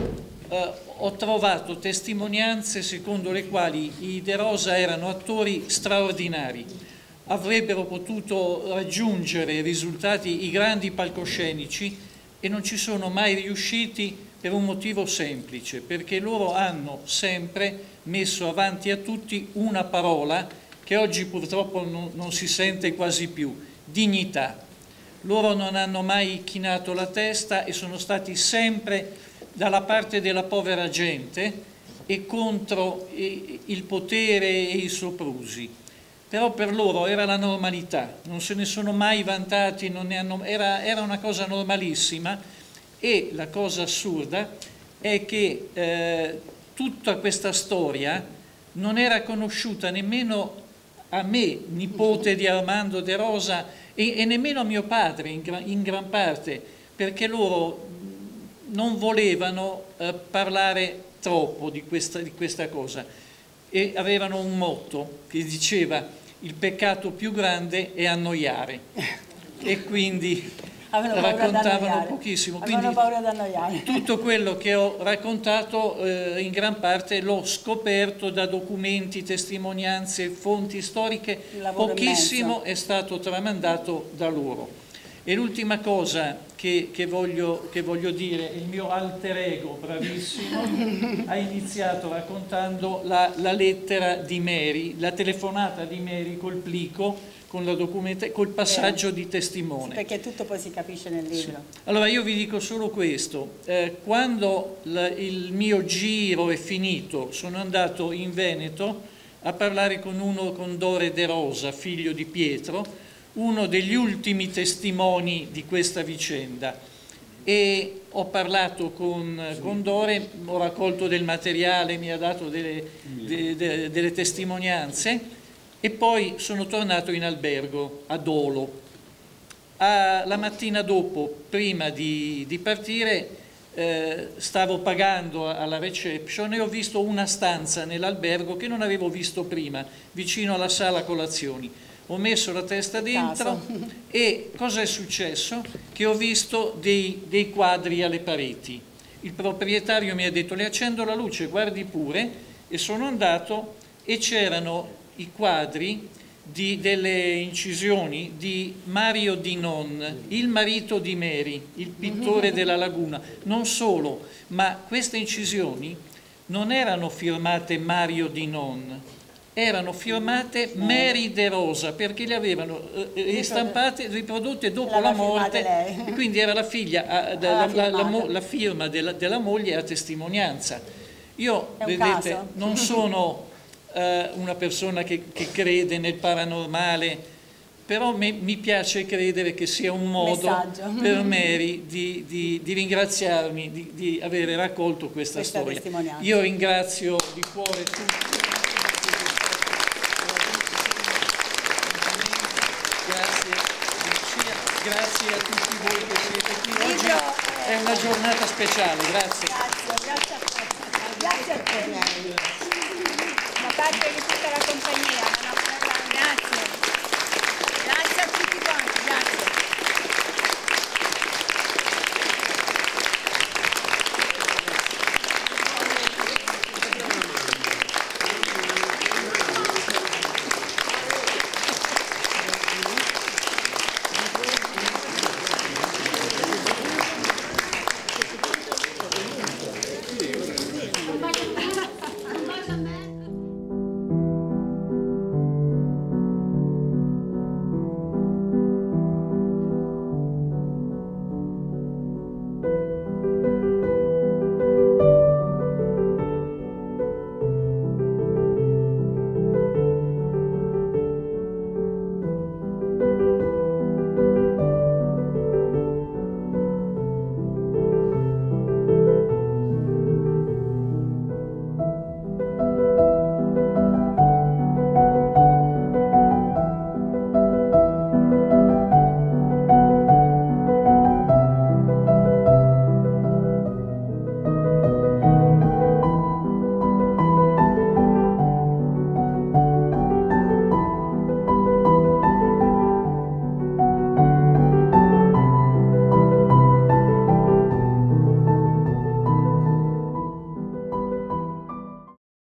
eh, ho trovato testimonianze secondo le quali i De Rosa erano attori straordinari. Avrebbero potuto raggiungere risultati, i grandi palcoscenici, e non ci sono mai riusciti per un motivo semplice, perché loro hanno sempre messo avanti a tutti una parola che oggi purtroppo non, non si sente quasi più: dignità. Loro non hanno mai chinato la testa e sono stati sempre dalla parte della povera gente e contro il potere e i soprusi. Però per loro era la normalità, non se ne sono mai vantati, non ne hanno, era, era una cosa normalissima. E la cosa assurda è che eh, tutta questa storia non era conosciuta nemmeno a me, nipote di Armando De Rosa, e, e nemmeno a mio padre in gran, in gran parte, perché loro non volevano eh, parlare troppo di questa, di questa cosa, e avevano un motto che diceva: il peccato più grande è annoiare. E quindi raccontavano pochissimo. Quindi paura di annoiare. Tutto quello che ho raccontato eh, in gran parte l'ho scoperto da documenti, testimonianze, fonti storiche. Pochissimo è stato tramandato da loro. E l'ultima cosa che, che, voglio, che voglio dire, il mio alter ego bravissimo ha iniziato raccontando la, la lettera di Mary, la telefonata di Mary col plico, con la documenta- col passaggio di testimone. Sì, perché tutto poi si capisce nel libro. Sì. Allora io vi dico solo questo: eh, quando la, il mio giro è finito, sono andato in Veneto a parlare con uno, con Dore De Rosa, figlio di Pietro, uno degli ultimi testimoni di questa vicenda, e ho parlato con, con Dore, ho raccolto del materiale, mi ha dato delle, de, de, delle testimonianze, e poi sono tornato in albergo a Dolo. A, la mattina dopo, prima di, di partire, eh, stavo pagando alla reception e ho visto una stanza nell'albergo che non avevo visto prima, vicino alla sala colazioni. Ho messo la testa dentro e cosa è successo? Che ho visto dei, dei quadri alle pareti. Il proprietario mi ha detto: le accendo la luce, guardi pure. e sono andato e c'erano i quadri di, delle incisioni di Mario Dinon, il marito di Mary, il pittore della laguna. Non solo, ma queste incisioni non erano firmate Mario Dinon, erano firmate Mary De Rosa, perché le avevano eh, ristampate, riprodotte dopo la morte, e quindi era la figlia, eh, la, la, la, la, la firma della, della moglie a testimonianza. Io, vedete, non sono eh, una persona che, che crede nel paranormale, però me, mi piace credere che sia un modo Messaggio. per Mary di, di, di ringraziarmi di, di avere raccolto questa, questa storia. Io ringrazio di cuore tutti. Grazie a tutti voi che siete qui oggi, è una giornata speciale, grazie. Grazie, grazie a te. Grazie a te. Da parte di tutta la compagnia.